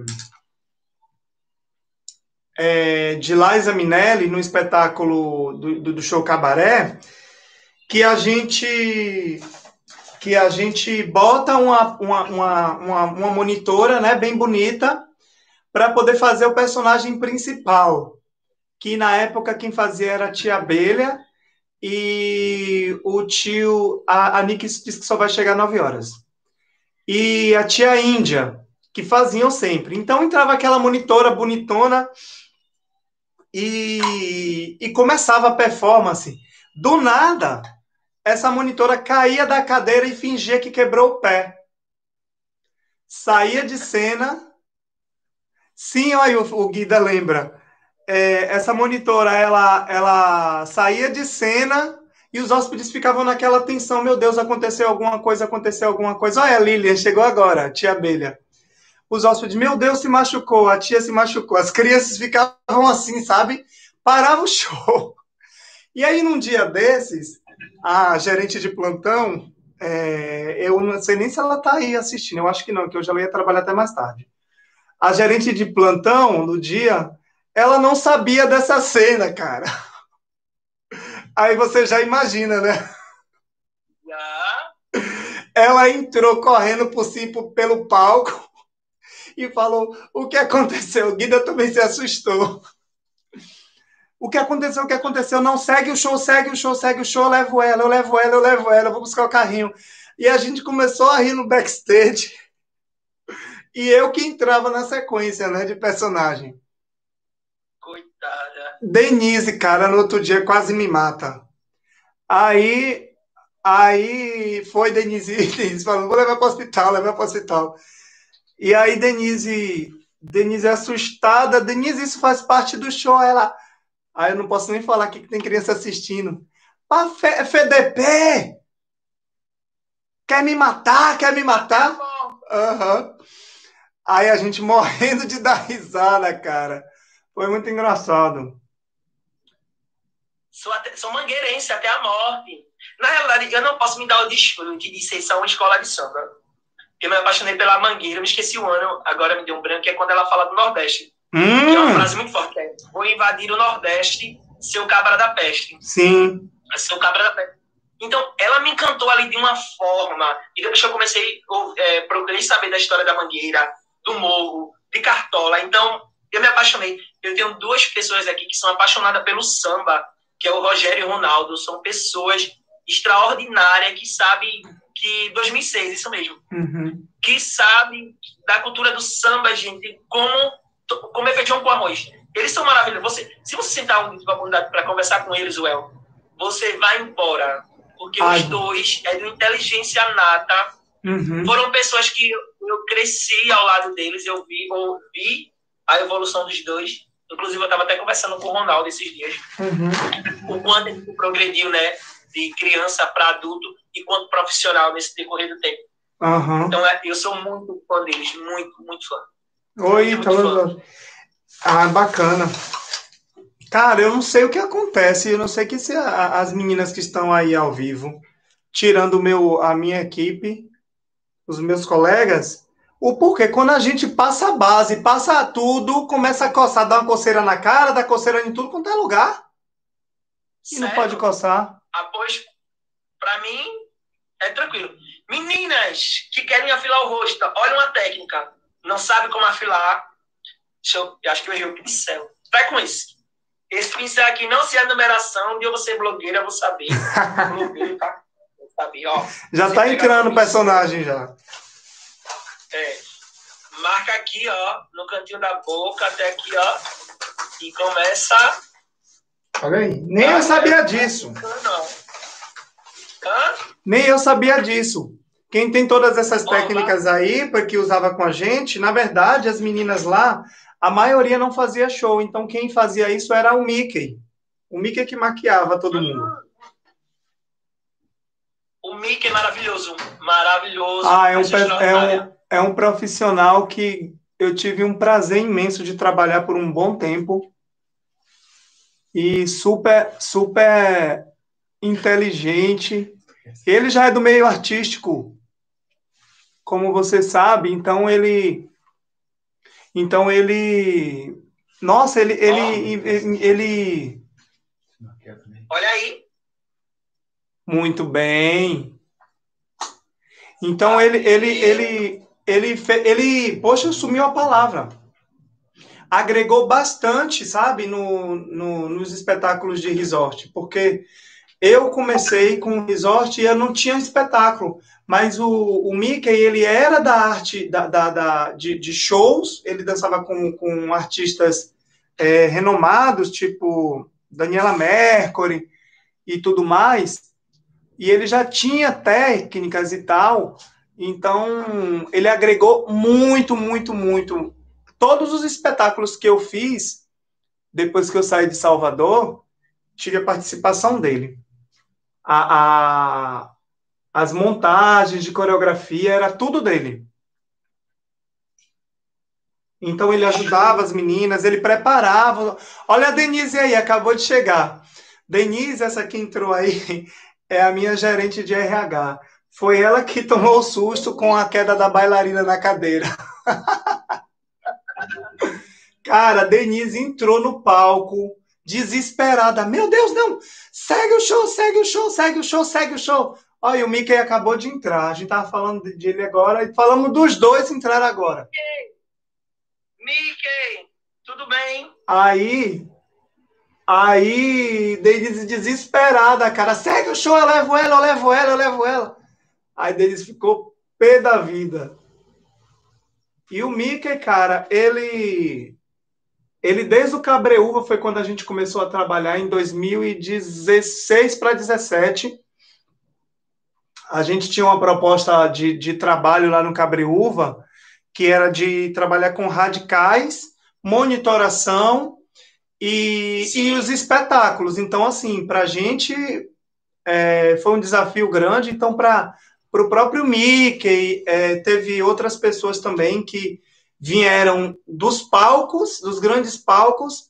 Liza Minnelli no espetáculo do show Cabaré, que a gente bota uma monitora, né, bem bonita, para poder fazer o personagem principal, que na época quem fazia era a tia Abelha e o tio... A Nick disse que só vai chegar 9 horas. E a tia Índia, que faziam sempre. Então entrava aquela monitora bonitona e começava a performance. Do nada, essa monitora caía da cadeira e fingia que quebrou o pé. Saía de cena. Sim, olha, o Guida lembra. Essa monitora, ela saía de cena e os hóspedes ficavam naquela tensão. Meu Deus, aconteceu alguma coisa. Olha, a Lilian chegou agora, a tia Abelha. Os hóspedes, meu Deus, se machucou, a tia se machucou. As crianças ficavam assim, sabe? Parava o show. E aí, num dia desses, a gerente de plantão, eu não sei nem se ela está aí assistindo, eu acho que não, que hoje ela ia trabalhar até mais tarde. A gerente de plantão, no dia, ela não sabia dessa cena, cara. Aí você já imagina, né? Ela entrou correndo por cima pelo palco e falou: o que aconteceu? O Guida também se assustou. O que aconteceu? Não, segue o show, eu levo ela, vou buscar o carrinho. E a gente começou a rir no backstage. E eu que entrava na sequência, né, de personagem. Coitada. Denise, cara, no outro dia quase me mata. Aí foi Denise falando: vou levar para o hospital. E aí Denise assustada: Denise, isso faz parte do show. Ela... Aí eu não posso nem falar aqui que tem criança assistindo. FDP! Quer me matar? Uhum. Aí a gente morrendo de dar risada, cara. Foi muito engraçado. Sou mangueirense até a morte. Na realidade, eu não posso me dar o desfrute de ser só uma escola de samba. Eu me apaixonei pela Mangueira, eu me esqueci o ano, agora me deu um branco, que é quando ela fala do Nordeste. Que é uma frase muito forte, é: vou invadir o Nordeste, seu cabra da peste. Sim. Seu cabra da peste. Então, ela me encantou ali de uma forma, e depois que eu comecei, procurei saber da história da Mangueira, do Morro, de Cartola. Então, eu me apaixonei. Eu tenho 2 pessoas aqui que são apaixonadas pelo samba, que é o Rogério e o Ronaldo. São pessoas extraordinárias que sabem que... 2006, isso mesmo. Uhum. Que sabem da cultura do samba, gente, como é feijão com arroz. Eles são maravilhosos. Se você sentar uma oportunidade para conversar com eles, você vai embora. Porque os 2 é de uma inteligência nata. Uhum. Foram pessoas que eu cresci ao lado deles, eu vi a evolução dos 2. Inclusive, eu estava até conversando com o Ronaldo esses dias. Uhum. O quanto ele progrediu, né? De criança para adulto e quanto profissional nesse decorrer do tempo. Aham. Então, eu sou muito fã deles, muito, muito fã. Oi, Muito tá fã. Ah, bacana. Cara, eu não sei o que acontece. Eu não sei que se as meninas que estão aí ao vivo, tirando a minha equipe, os meus colegas, o porquê? Quando a gente passa a base, passa tudo, começa a coçar, dá uma coceira na cara, dá coceira em tudo quanto é lugar. E não pode Sério? coçar. Após, pra mim, é tranquilo. Meninas que querem afilar o rosto, olha uma técnica. Não sabe como afilar. Eu acho que eu errei o pincel. Vai com esse. Esse pincel aqui não sei a numeração. De eu vou ser blogueira, eu vou saber. Blogueiro, tá? Vou saber, ó. Já Você tá pega entrando com o personagem já. É. Marca aqui, ó, no cantinho da boca, até aqui, ó. E começa. Olha aí. Nem eu sabia disso. Não. Hã? Nem eu sabia disso. Quem tem todas essas técnicas aí, porque usava com a gente, na verdade, as meninas lá, a maioria não fazia show. Então, quem fazia isso era o Mickey. O Mickey que maquiava todo mundo. O Mickey é maravilhoso. Maravilhoso. Ah, Extraordinário. é um profissional que eu tive um prazer imenso de trabalhar por um bom tempo. E super, super inteligente. Ele já é do meio artístico, como você sabe, nossa, ele Olha aí. muito bem. Então poxa, sumiu a palavra. Agregou bastante, sabe, nos espetáculos de resort, porque eu comecei com o resort e eu não tinha espetáculo, mas o Mickey, ele era da arte de shows, ele dançava com artistas renomados, tipo Daniela Mercury e tudo mais, e ele já tinha técnicas e tal, então ele agregou muito, muito, muito. Todos os espetáculos que eu fiz, depois que eu saí de Salvador, tive a participação dele. As montagens de coreografia, era tudo dele. Então ele ajudava as meninas, ele preparava. Olha a Denise aí, acabou de chegar. Denise, essa que entrou aí, é a minha gerente de RH. Foi ela que tomou o susto com a queda da bailarina na cadeira. Cara, a Denise entrou no palco, desesperada. Meu Deus, não! Segue o show, segue o show, segue o show, segue o show. Olha, o Mickey acabou de entrar. A gente tava falando dele agora e falamos dos dois entrar agora. Mickey, tudo bem? Aí, Denise desesperada, cara. Segue o show, eu levo ela, eu levo ela, eu levo ela. Aí Denise ficou pé da vida. E o Mickey, cara, ele desde o Cabreúva foi quando a gente começou a trabalhar em 2016 para 2017. A gente tinha uma proposta de trabalho lá no Cabreúva, que era de trabalhar com radicais, monitoração e os espetáculos. Então, assim, para a gente foi um desafio grande. Então, para o próprio Mickey, teve outras pessoas também que vieram dos palcos, dos grandes palcos,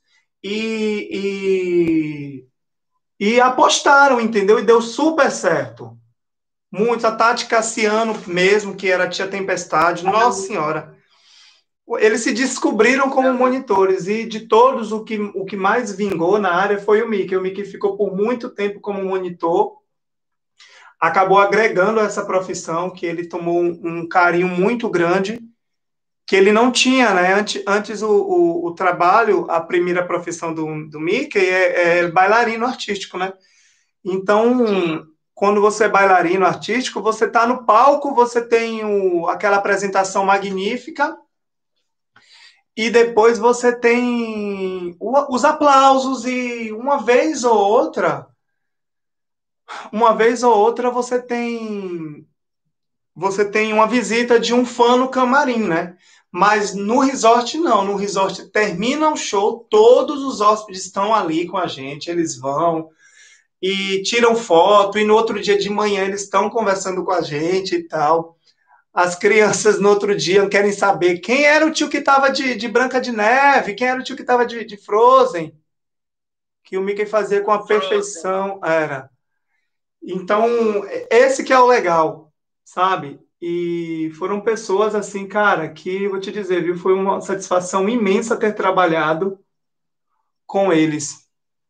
e apostaram, entendeu? E deu super certo. Muita Tati Cassiano mesmo, que era a Tia Tempestade, nossa senhora. Eles se descobriram como monitores, e de todos, o que mais vingou na área foi o Mickey. O Mickey ficou por muito tempo como monitor, acabou agregando essa profissão, que ele tomou um carinho muito grande, que ele não tinha, né? Antes o trabalho, a primeira profissão do Mickey é bailarino artístico, né? Então, quando você é bailarino artístico, você está no palco, você tem aquela apresentação magnífica, e depois você tem os aplausos, e uma vez ou outra você tem uma visita de um fã no camarim, né? Mas no resort não, no resort termina o show, todos os hóspedes estão ali com a gente, eles vão e tiram foto, e no outro dia de manhã eles estão conversando com a gente e tal. As crianças no outro dia querem saber quem era o tio que estava de Branca de Neve, quem era o tio que estava de Frozen, que o Mickey fazia com a Frozen. perfeição, era. Então, esse que é o legal, sabe? E foram pessoas assim, cara, que, vou te dizer, viu, foi uma satisfação imensa ter trabalhado com eles.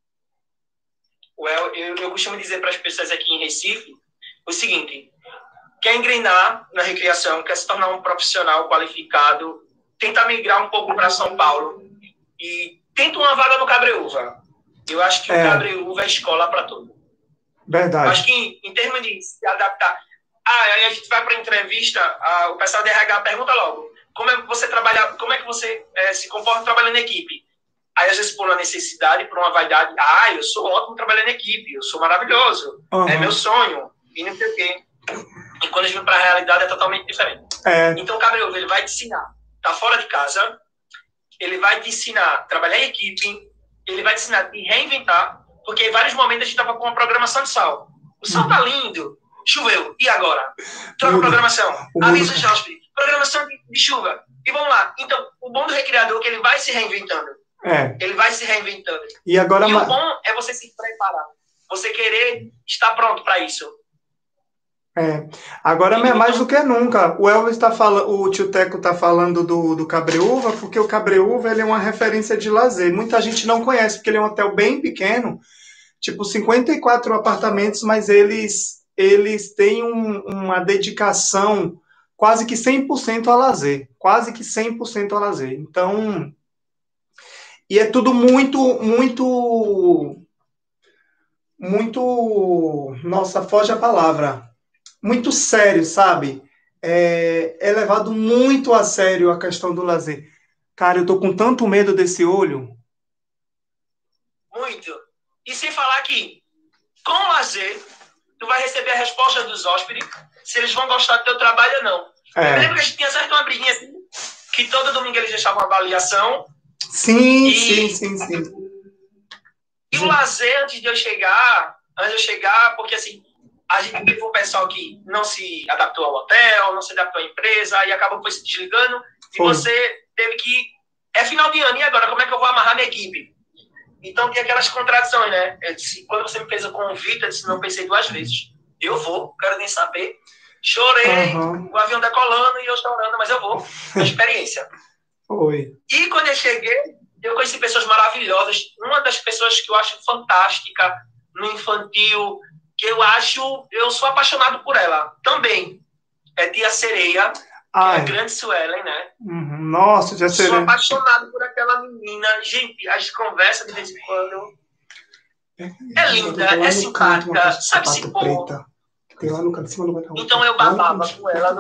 Eu costumo dizer para as pessoas aqui em Recife o seguinte: quer engrenar na recreação, quer se tornar um profissional qualificado, tenta migrar um pouco para São Paulo e tenta uma vaga no Cabreúva. Eu acho que o Cabreúva é escola para tudo. Verdade. Acho que em termos de se adaptar... aí a gente vai para a entrevista, o pessoal da RH pergunta logo, como é que você trabalha, como é que você se comporta trabalhando em equipe? Aí às vezes por uma necessidade, por uma vaidade, eu sou ótimo trabalhando em equipe, eu sou maravilhoso, é meu sonho, e não sei o quê. E quando a gente vem para a realidade é totalmente diferente. Então o Cabreúva, ele vai te ensinar, tá fora de casa, ele vai te ensinar a trabalhar em equipe, ele vai te ensinar a te reinventar, porque em vários momentos a gente estava com uma programação de sal. O sal tá lindo, choveu, e agora? Troca a programação, avisa os hóspedes, programação de chuva, e vamos lá. Então, o bom do recreador é que ele vai se reinventando. Ele vai se reinventando. E agora, o bom é você se preparar, você querer estar pronto para isso. Agora é mais do que nunca. O Elvis está falando, o tio Teco está falando do Cabreúva, porque o Cabreúva ele é uma referência de lazer. Muita gente não conhece, porque ele é um hotel bem pequeno, tipo 54 apartamentos, mas eles têm uma dedicação quase que 100% a lazer. Quase que 100% a lazer. Então, e é tudo muito, nossa, foge a palavra. Muito sério, sabe? É levado muito a sério a questão do lazer. Cara, eu tô com tanto medo desse olho. Muito. E sem falar que, com o lazer, tu vai receber a resposta dos hóspedes se eles vão gostar do teu trabalho ou não. Eu lembro que a gente tinha certo uma briguinha assim, que todo domingo eles deixavam uma avaliação. Sim. E o lazer, antes de eu chegar, porque assim, a gente teve um pessoal que não se adaptou ao hotel, não se adaptou à empresa, e acabou se desligando, e você teve que... É final de ano, e agora? Como é que eu vou amarrar minha equipe? Então tem aquelas contradições, né? Eu disse, quando você me fez o convite, eu disse, não pensei 2 vezes. Eu vou, quero nem saber. Chorei, o avião decolando e eu chorando, mas eu vou. A experiência. E quando eu cheguei, eu conheci pessoas maravilhosas. Uma das pessoas que eu acho fantástica no infantil, que eu sou apaixonado por ela também, é Tia Sereia, que é a grande Suelen, né? Nossa, Tia Sereia. Sou apaixonado por aquela menina. Gente, as conversas de vez em quando... É linda, é simpática, sabe se pôr. Então eu babava com ela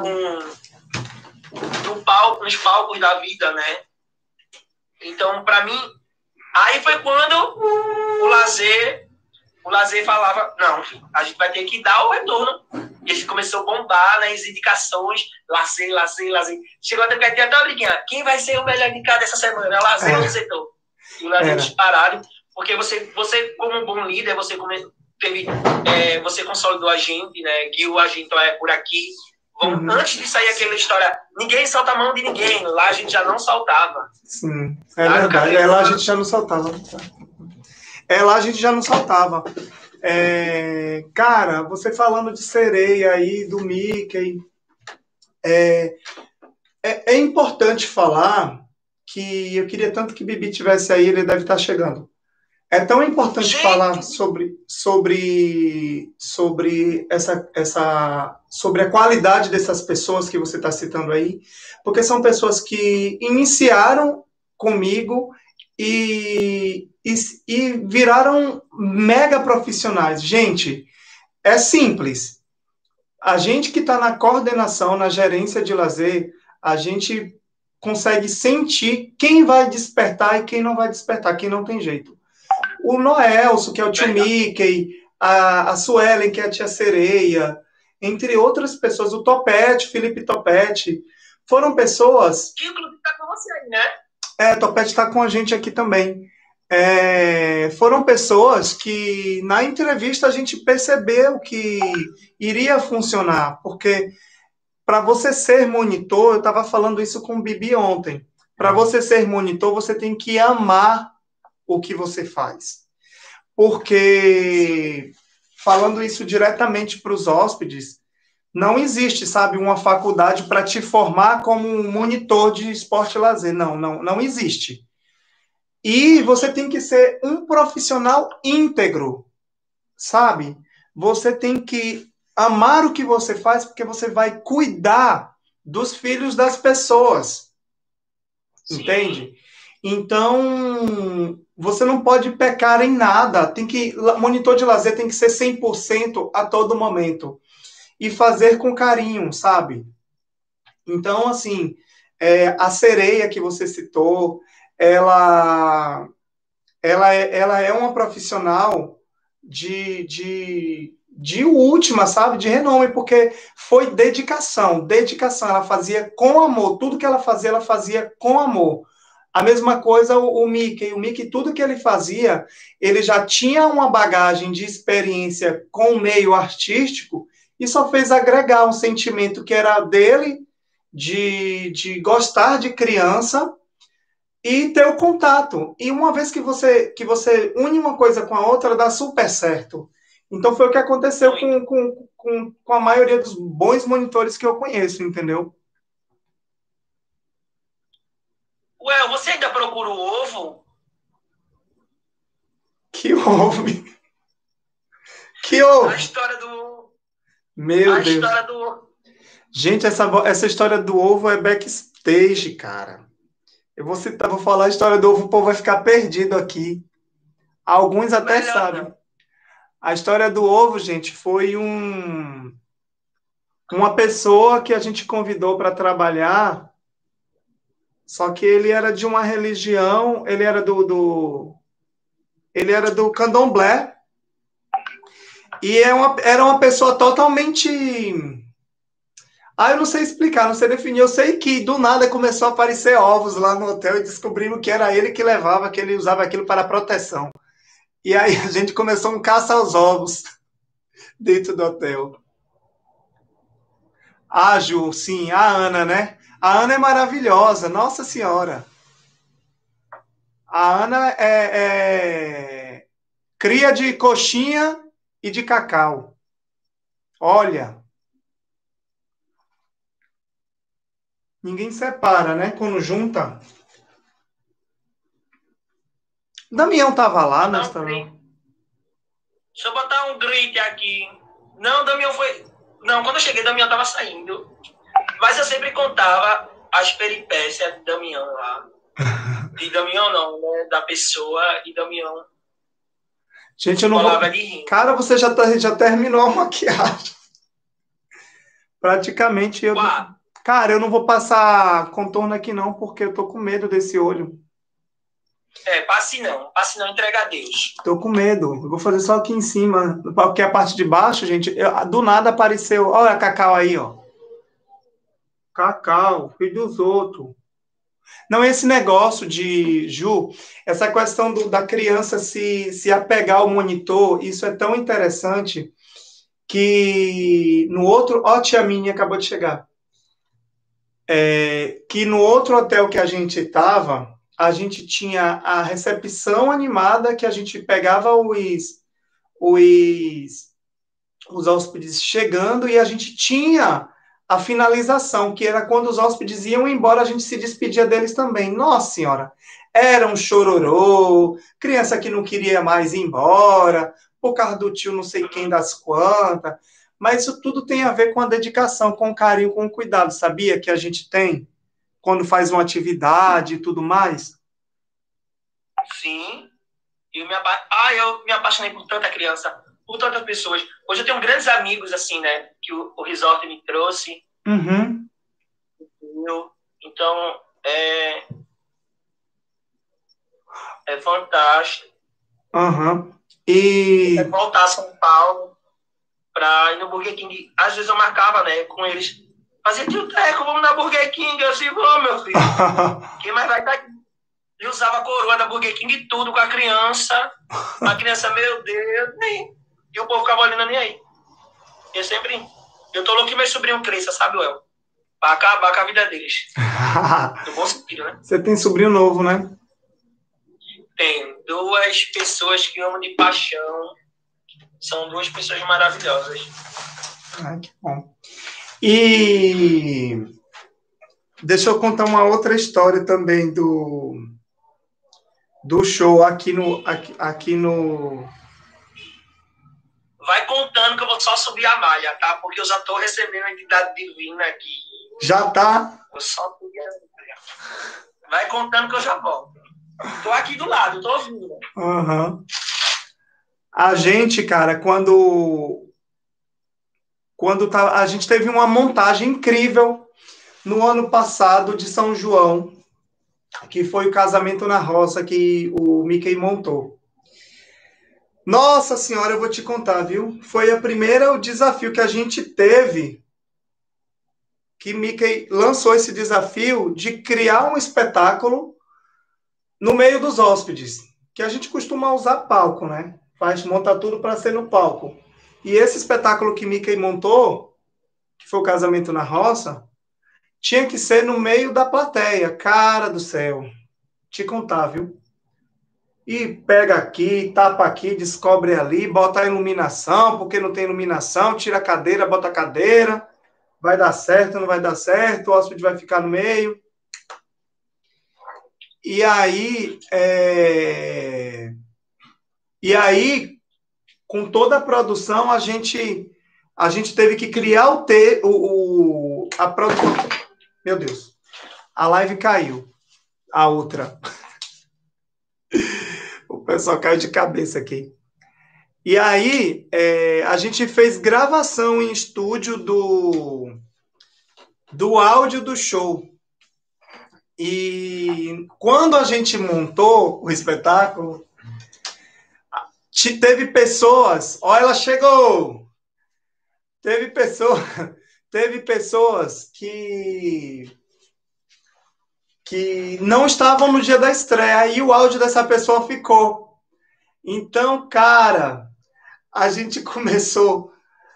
nos palcos da vida, né? Então, pra mim... Aí foi quando o lazer falava, não, a gente vai ter que dar o retorno. E a gente começou a bombar nas indicações, lazer. Chegou até que até uma briguinha. Quem vai ser o melhor indicado essa semana? Lazer ou setor? E o lazer disparado, porque você como um bom líder, você consolidou a gente, né? Guiou a gente por aqui. Antes de sair aquela história, ninguém solta a mão de ninguém. Lá a gente já não saltava. Sim, é verdade. Lá a gente já não saltava. Lá a gente já não saltava. Cara, você falando de sereia aí, do Mickey, é importante falar que eu queria tanto que Bibi tivesse aí, ele deve estar chegando. É tão importante falar sobre a qualidade dessas pessoas que você está citando aí, porque são pessoas que iniciaram comigo e viraram mega profissionais. Gente, é simples. A gente que está na coordenação, na gerência de lazer, a gente consegue sentir quem vai despertar e quem não vai despertar, quem não tem jeito. O Noelso, que é o tio Mickey, a Suelen, que é a tia Sereia, entre outras pessoas, o Topete, Felipe Topete, foram pessoas... Que inclusive está com você aí, né? Topete está com a gente aqui também. Foram pessoas que, na entrevista, a gente percebeu que iria funcionar, porque para você ser monitor, eu estava falando isso com o Bibi ontem. Para você ser monitor, você tem que amar o que você faz. Porque, falando isso diretamente para os hóspedes, não existe, sabe, uma faculdade para te formar como um monitor de esporte e lazer. Não existe. E você tem que ser um profissional íntegro, sabe? Você tem que amar o que você faz, porque você vai cuidar dos filhos das pessoas. Sim. Entende? Então, você não pode pecar em nada. Monitor de lazer tem que ser 100% a todo momento. E fazer com carinho, sabe? Então, assim, a sereia que você citou, ela é uma profissional de última, sabe? De renome, porque foi dedicação. Ela fazia com amor. Tudo que ela fazia com amor. A mesma coisa o Mickey. O Mickey, tudo que ele fazia, ele já tinha uma bagagem de experiência com o meio artístico e só fez agregar um sentimento que era dele, de gostar de criança e ter o contato. E uma vez que você une uma coisa com a outra, dá super certo. Então foi o que aconteceu com a maioria dos bons monitores que eu conheço, entendeu? Ué, você ainda procura o ovo? Que houve? Que houve? A história do... Meu a Deus. história do... Gente, essa história do ovo é backstage, cara. Vou falar a história do ovo, o povo vai ficar perdido aqui. Alguns até Melhor sabem. não. A história do ovo, gente, foi uma pessoa que a gente convidou para trabalhar, só que ele era de uma religião, ele era do candomblé, e era uma pessoa totalmente... eu não sei explicar, não sei definir. Eu sei que do nada começou a aparecer ovos lá no hotel e descobrimos que era ele que levava, que ele usava aquilo para proteção. E aí a gente começou um caça aos ovos dentro do hotel. Ju, sim, a Ana, né? A Ana é maravilhosa, nossa senhora. A Ana é cria de coxinha e de cacau. Olha, ninguém separa, né? Quando junta. Damião tava lá, não estava? Deixa eu botar um grito aqui. Não, Damião foi... Não, quando eu cheguei, Damião tava saindo. Mas eu sempre contava as peripécias de Damião lá. De Damião não, né? Da pessoa e Damião. Gente, eu não vou... Cara, você já terminou a maquiagem. Praticamente eu... Cara, eu não vou passar contorno aqui não, porque eu tô com medo desse olho. Passe não, entrega a Deus. Tô com medo, eu vou fazer só aqui em cima, porque a parte de baixo, gente, do nada apareceu, olha a Cacau aí, ó. Cacau, filho dos outros. Não, esse negócio de, Ju, essa questão da criança se apegar ao monitor, isso é tão interessante que no outro, ó, a tia Minnie acabou de chegar, que no outro hotel que a gente estava, a gente tinha a recepção animada, que a gente pegava os hóspedes chegando e a gente tinha a finalização, que era quando os hóspedes iam embora, a gente se despedia deles também. Nossa Senhora, era um chororô, criança que não queria mais ir embora, por causa do tio não sei quem das quantas, mas isso tudo tem a ver com a dedicação, com o carinho, com o cuidado, sabia? Que a gente tem quando faz uma atividade e tudo mais. Sim. Eu me apaixonei por tanta criança, por tantas pessoas. Hoje eu tenho grandes amigos, assim, né? Que o resort me trouxe. Uhum. Então, é fantástico. Uhum. E... voltar a São Paulo pra ir no Burger King. Às vezes eu marcava, né, com eles. Fazia tio Teco, vamos na Burger King. Eu assim, vamos, meu filho. Quem mais vai estar aqui? E usava a coroa da Burger King e tudo com a criança. A criança, meu Deus, nem. E o povo ficava olhando nem aí. Eu tô louco que meu sobrinho cresça, sabe, Uel? Pra acabar com a vida deles. No bom sentido, né? Você tem sobrinho novo, né? Tem 2 pessoas que amam de paixão. São 2 pessoas maravilhosas. Ai, que bom. E deixa eu contar uma outra história também do show aqui no... Vai contando que eu vou só subir a malha, tá? Porque eu já tô recebendo a entidade divina aqui. Já tá? Vou só subir a malha. Vai contando que eu já volto. Tô aqui do lado, tô ouvindo. Uhum. A gente, cara, quando a gente teve uma montagem incrível no ano passado de São João, que foi o casamento na roça que o Mickey montou. Nossa senhora, eu vou te contar, viu? Foi o desafio que a gente teve, que Mickey lançou esse desafio de criar um espetáculo no meio dos hóspedes, que a gente costuma usar palco, né? Monta tudo para ser no palco. E esse espetáculo que Mickey montou, que foi o casamento na roça, tinha que ser no meio da plateia. Cara do céu. Te contar, viu? E pega aqui, tapa aqui, descobre ali, bota a iluminação, porque não tem iluminação, tira a cadeira, bota a cadeira, vai dar certo, não vai dar certo, o hóspede vai ficar no meio. E aí, com toda a produção, a gente teve que criar a produção. Meu Deus, a live caiu, a outra. O pessoal caiu de cabeça aqui. E aí, a gente fez gravação em estúdio do áudio do show. E quando a gente montou o espetáculo, teve pessoas... Ó, ela chegou! Teve pessoas que não estavam no dia da estreia, e o áudio dessa pessoa ficou. Então, cara, a gente começou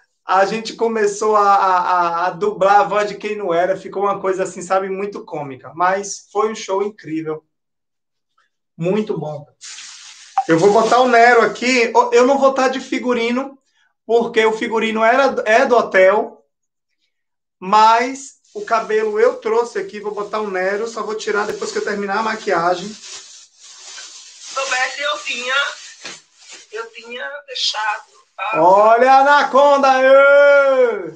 a dublar a voz de quem não era, ficou uma coisa assim, sabe, muito cômica, mas foi um show incrível. Muito bom. Eu vou botar o Nero aqui, eu não vou estar de figurino, porque o figurino é do hotel, mas o cabelo eu trouxe aqui, vou botar o Nero, só vou tirar depois que eu terminar a maquiagem. Soubesse, eu tinha deixado. Tá? Olha a anaconda aí!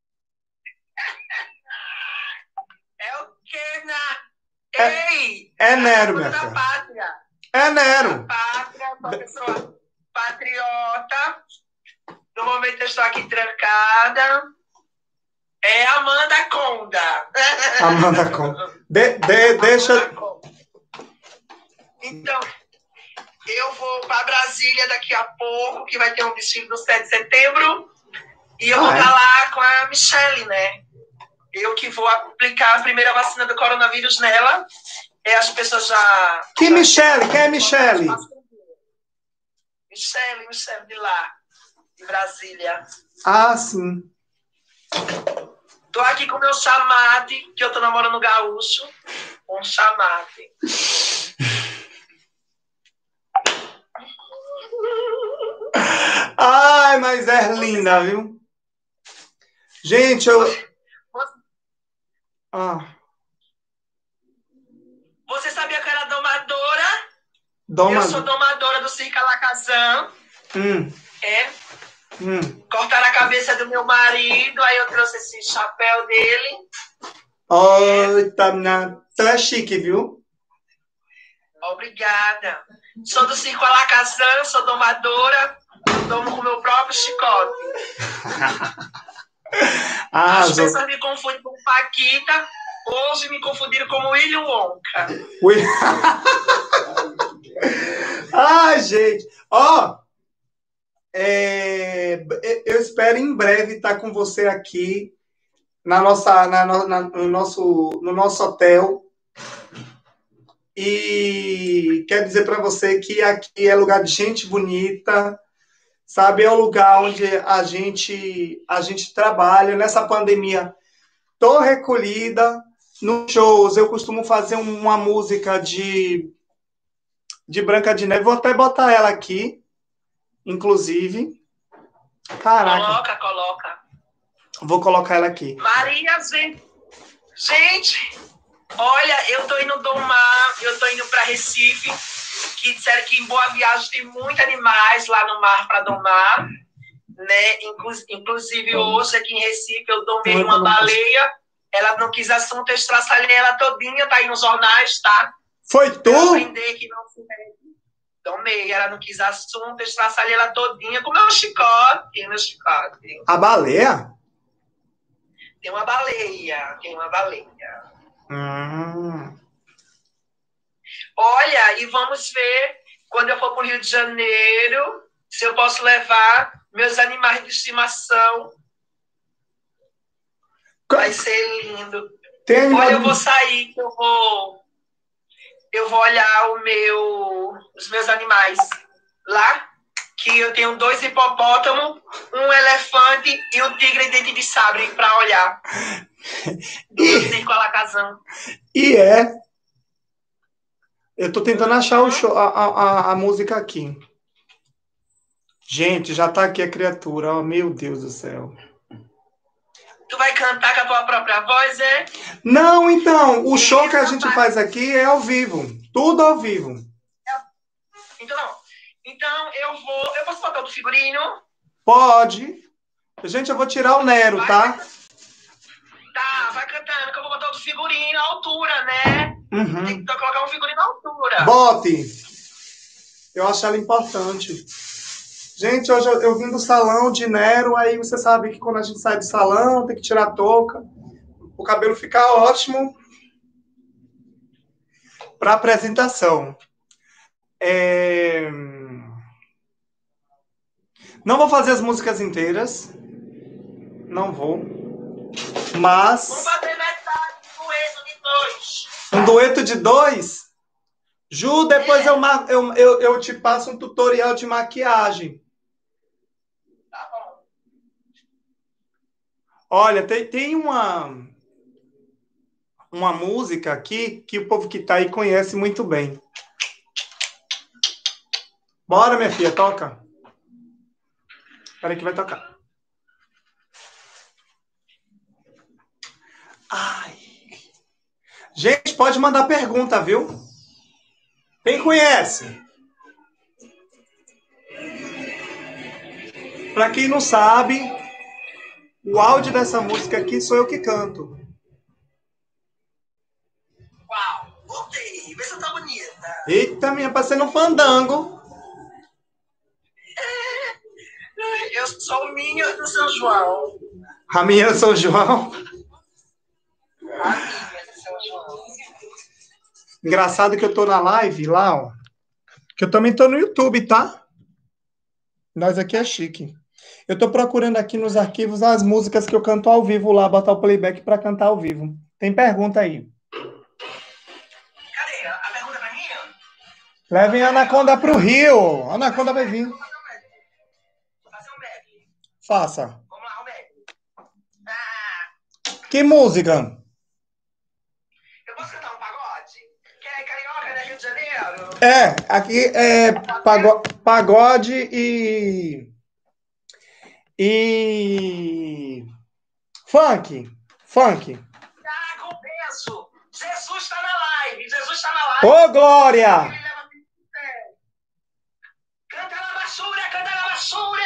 É o quê, né? Ei! É Nero, minha da filha. Pátria. É Nero. Da pátria, uma pessoa patriota. No momento eu estou aqui trancada. É Amanda Conda. Amanda Conda. Deixa... Amanda Conda. Então, eu vou para Brasília daqui a pouco, que vai ter um desfile do 7 de setembro. E eu vou estar lá com a Michelle, né? Eu que vou aplicar a primeira vacina do coronavírus nela. As pessoas já... Que Michelle? Quem é Michelle? Michelle de lá, de Brasília. Ah, sim. Tô aqui com o meu chamate, que eu tô namorando no gaúcho. Um chamate. Ai, mas é linda, viu? Gente, Você sabia que eu era domadora? Eu sou domadora do Circo Alakazam. Cortaram a cabeça do meu marido, aí eu trouxe esse chapéu dele. Eita, menina. Tu é chique, viu? Obrigada. Sou do Circo Alakazam, sou domadora. Domo com o meu próprio chicote. As pessoas me confundem com Paquita. Hoje me confundiram como William Wonka. Ai, gente. Eu espero em breve estar com você aqui no nosso hotel. E quero dizer para você que aqui é lugar de gente bonita, sabe? É o lugar onde a gente trabalha. Nessa pandemia, Tô recolhida. Nos shows, eu costumo fazer uma música de Branca de Neve. Vou até botar ela aqui, inclusive. Caraca. Coloca. Vou colocar ela aqui. Maria, gente, olha, eu tô indo domar, eu tô indo pra Recife, que disseram que em Boa Viagem tem muitos animais lá no mar para domar, né? Inclusive hoje aqui em Recife eu domei uma baleia, ela não quis assunto, eu estraçalhei ela todinha, tá aí nos jornais, tá? Foi tu? Pra aprender que não se deve. Domei, ela não quis assunto, eu estraçalhei ela todinha com meu chicote, A baleia? Tem uma baleia. Olha, e vamos ver, quando eu for para o Rio de Janeiro, se eu posso levar meus animais de estimação. Vai ser lindo. Olha, eu vou sair, eu vou olhar os meus animais lá, que eu tenho 2 hipopótamos, um elefante e um tigre dente de sabre para olhar. Do meu circo Alakazam. Eu tô tentando achar o show, a música aqui. Gente, já tá aqui a criatura. Oh, meu Deus do céu. Tu vai cantar com a tua própria voz, é? Não, então. O show que a gente faz aqui é ao vivo. Tudo ao vivo. Então eu posso botar do figurino? Pode. Gente, eu vou tirar o Nero, tá? Tá, vai cantando que eu vou botar do figurino à altura, né? Uhum. Tem que colocar um figurino à altura. Bote. Eu acho ela importante. Gente, hoje eu vim do salão de Nero, aí você sabe que quando a gente sai do salão, tem que tirar a touca. O cabelo fica ótimo para apresentação. Não vou fazer as músicas inteiras. Não vou. Mas... Vamos fazer metade do dueto de 2. Um dueto de 2? Ju, depois eu te passo um tutorial de maquiagem. Tá bom. Olha, tem uma música aqui que o povo que tá aí conhece muito bem. Bora, minha filha, toca. Espera aí que vai tocar. Ai. Gente, pode mandar pergunta, viu? Quem conhece? Para quem não sabe, o áudio dessa música aqui sou eu que canto. Uau, voltei. Vê se tá bonita. Eita, minha, parecendo um fandango. Eu sou o Minha do São João. A minha São João. A minha do São João. Engraçado que eu tô na live lá, ó. Que eu também tô no YouTube, tá? Nós aqui é chique. Eu tô procurando aqui nos arquivos as músicas que eu canto ao vivo lá, botar o playback pra cantar ao vivo. Tem pergunta aí. Cadê? A pergunta pra mim? Levem a Anaconda pro Rio. A Anaconda vai vir. Vou fazer um medley. Faça. Vamos lá, o medley. Que música? Eu posso cantar um pagode? Que é carioca, né? Rio de Janeiro? Aqui é pagode e funk. Ah, compenso. Jesus tá na live. Ô, Glória! Canta na basura!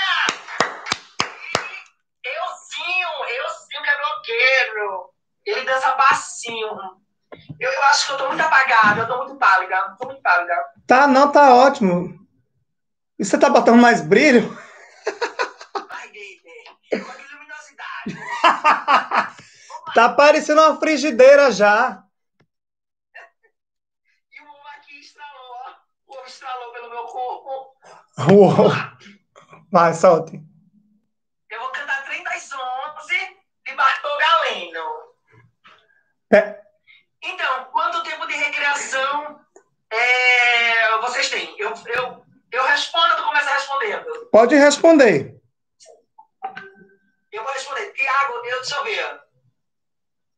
Euzinho que é bloqueiro. Ele dança baixinho. Eu acho que eu tô muito apagada, eu tô muito pálida. Tá, não, tá ótimo. E você tá botando mais brilho? Ai, baby. Eu gosto de luminosidade. Tá parecendo uma frigideira já. E o ovo aqui estralou, ó. O ovo estralou pelo meu corpo. Vai, solte. Eu vou cantar 30 às 11 de Bartol Galeno. Então, quanto tempo de recreação vocês têm? Eu respondo, tu começa respondendo. Pode responder. Eu vou responder. Tiago, deixa eu ver.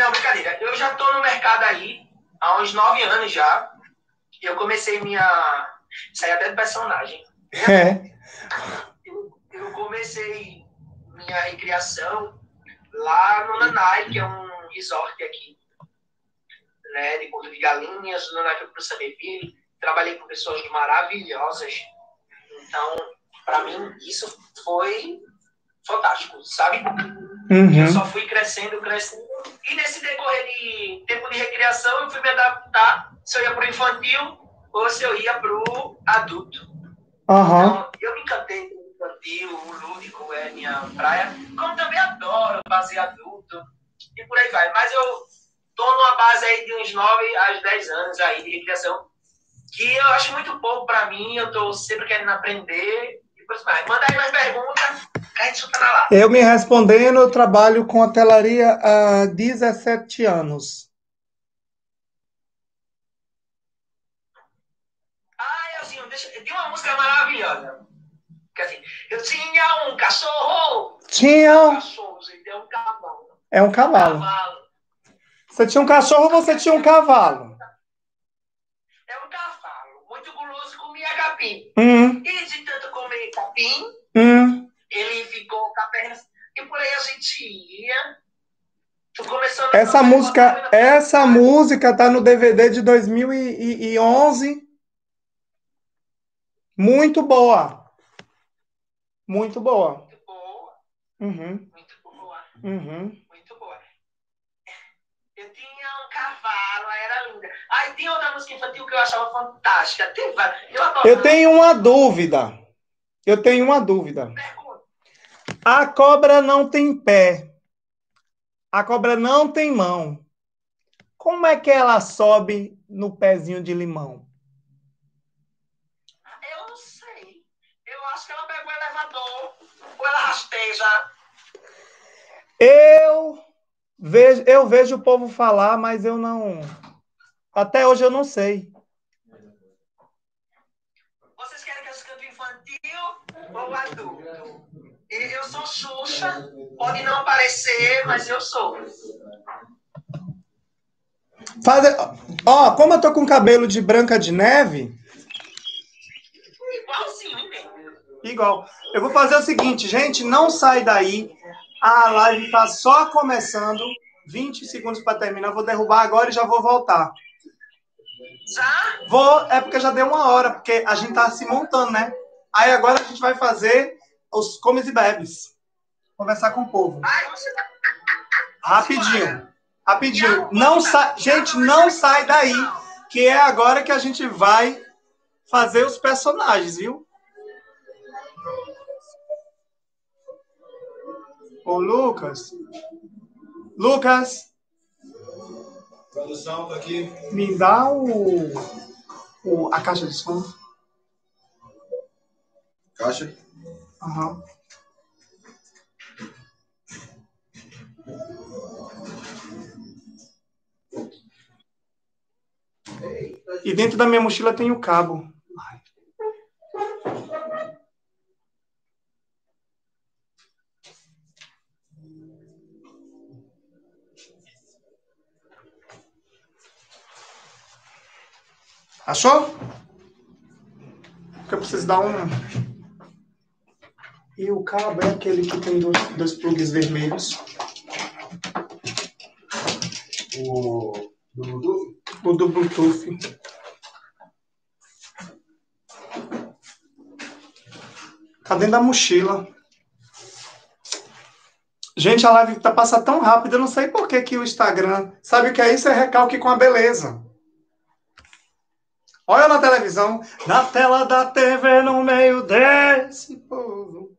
Não, brincadeira. Eu já tô no mercado aí há uns 9 anos já. Eu comecei minha... Saí até do personagem. É. Eu comecei minha recriação lá no Nanai, que é um resort aqui, né, de Porto de Galinhas. No Nanai foi pro Sameville. Trabalhei com pessoas maravilhosas. Então, para mim, isso foi fantástico, sabe? Eu só fui crescendo. E nesse decorrer de tempo de recreação, eu fui me adaptar se eu ia pro infantil ou se eu ia pro adulto. Então, eu me encantei com o infantil, o lúdico é minha praia, como também adoro fazer adulto e por aí vai. Mas eu tô numa base aí de uns 9 a 10 anos aí de recreação, que eu acho muito pouco para mim, eu tô sempre querendo aprender e por isso vai. Manda aí mais perguntas, que a gente chuta na lá. Eu me respondendo, eu trabalho com hotelaria há 17 anos. Elzinho, tem uma música maravilhosa. Que assim, eu tinha um cachorro. Tinha. Um cachorro, gente, é um cavalo. É um cavalo. Você tinha um cachorro ou você tinha um cavalo? É um cavalo. Muito guloso, comia capim. E de tanto comer capim, ele ficou com a perna. E por aí a gente ia. Essa música tá no DVD de 2011. Muito boa. Muito boa. Muito boa. Muito boa. Muito boa. Eu tinha um cavalo, aí era linda. Aí tem outra música infantil que eu achava fantástica. Eu tenho uma dúvida. Pergunta. A cobra não tem pé. A cobra não tem mão. Como é que ela sobe no pezinho de limão? Eu não sei. Eu acho que ela pegou o elevador. Ou ela rasteja. Eu vejo o povo falar, mas eu não... Até hoje eu não sei. Vocês querem que eu cante infantil ou adulto? Eu sou Xuxa. Pode não parecer, mas eu sou. Como eu tô com cabelo de Branca de Neve... Igualzinho, né? Igual. Eu vou fazer o seguinte, gente, não sai daí. A live tá só começando. 20 segundos para terminar. Eu vou derrubar agora e já vou voltar. Já? É porque já deu 1 hora, porque a gente tá se montando, né? Aí agora a gente vai fazer os comes e bebes. Conversar com o povo. Rapidinho. Gente, não sai daí, que é agora que a gente vai fazer os personagens, viu? Ô, Lucas. Produção, tá aqui. Me dá a caixa de som. Caixa? Aham. E dentro da minha mochila tem o cabo. Achou? Porque eu preciso dar um... E o cabo é aquele que tem dois plugs vermelhos. O do Bluetooth? O do Bluetooth. Tá dentro da mochila. Gente, a live tá passando tão rápido, eu não sei por que o Instagram... Sabe o que é isso? É recalque com a beleza. Olha na televisão, na tela da TV, no meio desse povo.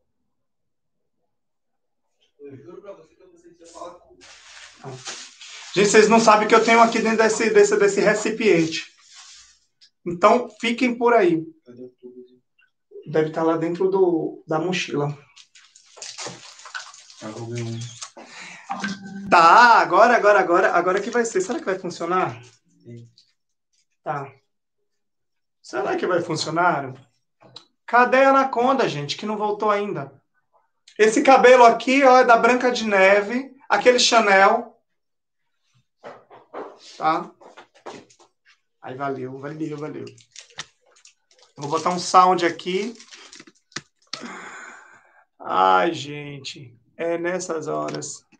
Eu juro pra você que eu não sei se você fala com... Gente, vocês não sabem o que eu tenho aqui dentro desse recipiente. Então, fiquem por aí. Deve estar lá dentro da mochila. Tá, agora que vai ser. Será que vai funcionar? Sim. Tá. Será que vai funcionar? Cadê a Anaconda, gente, que não voltou ainda? Esse cabelo aqui, ó, é da Branca de Neve, aquele Chanel. tá? Aí valeu. Eu vou botar um sound aqui. Ai, gente, é nessas horas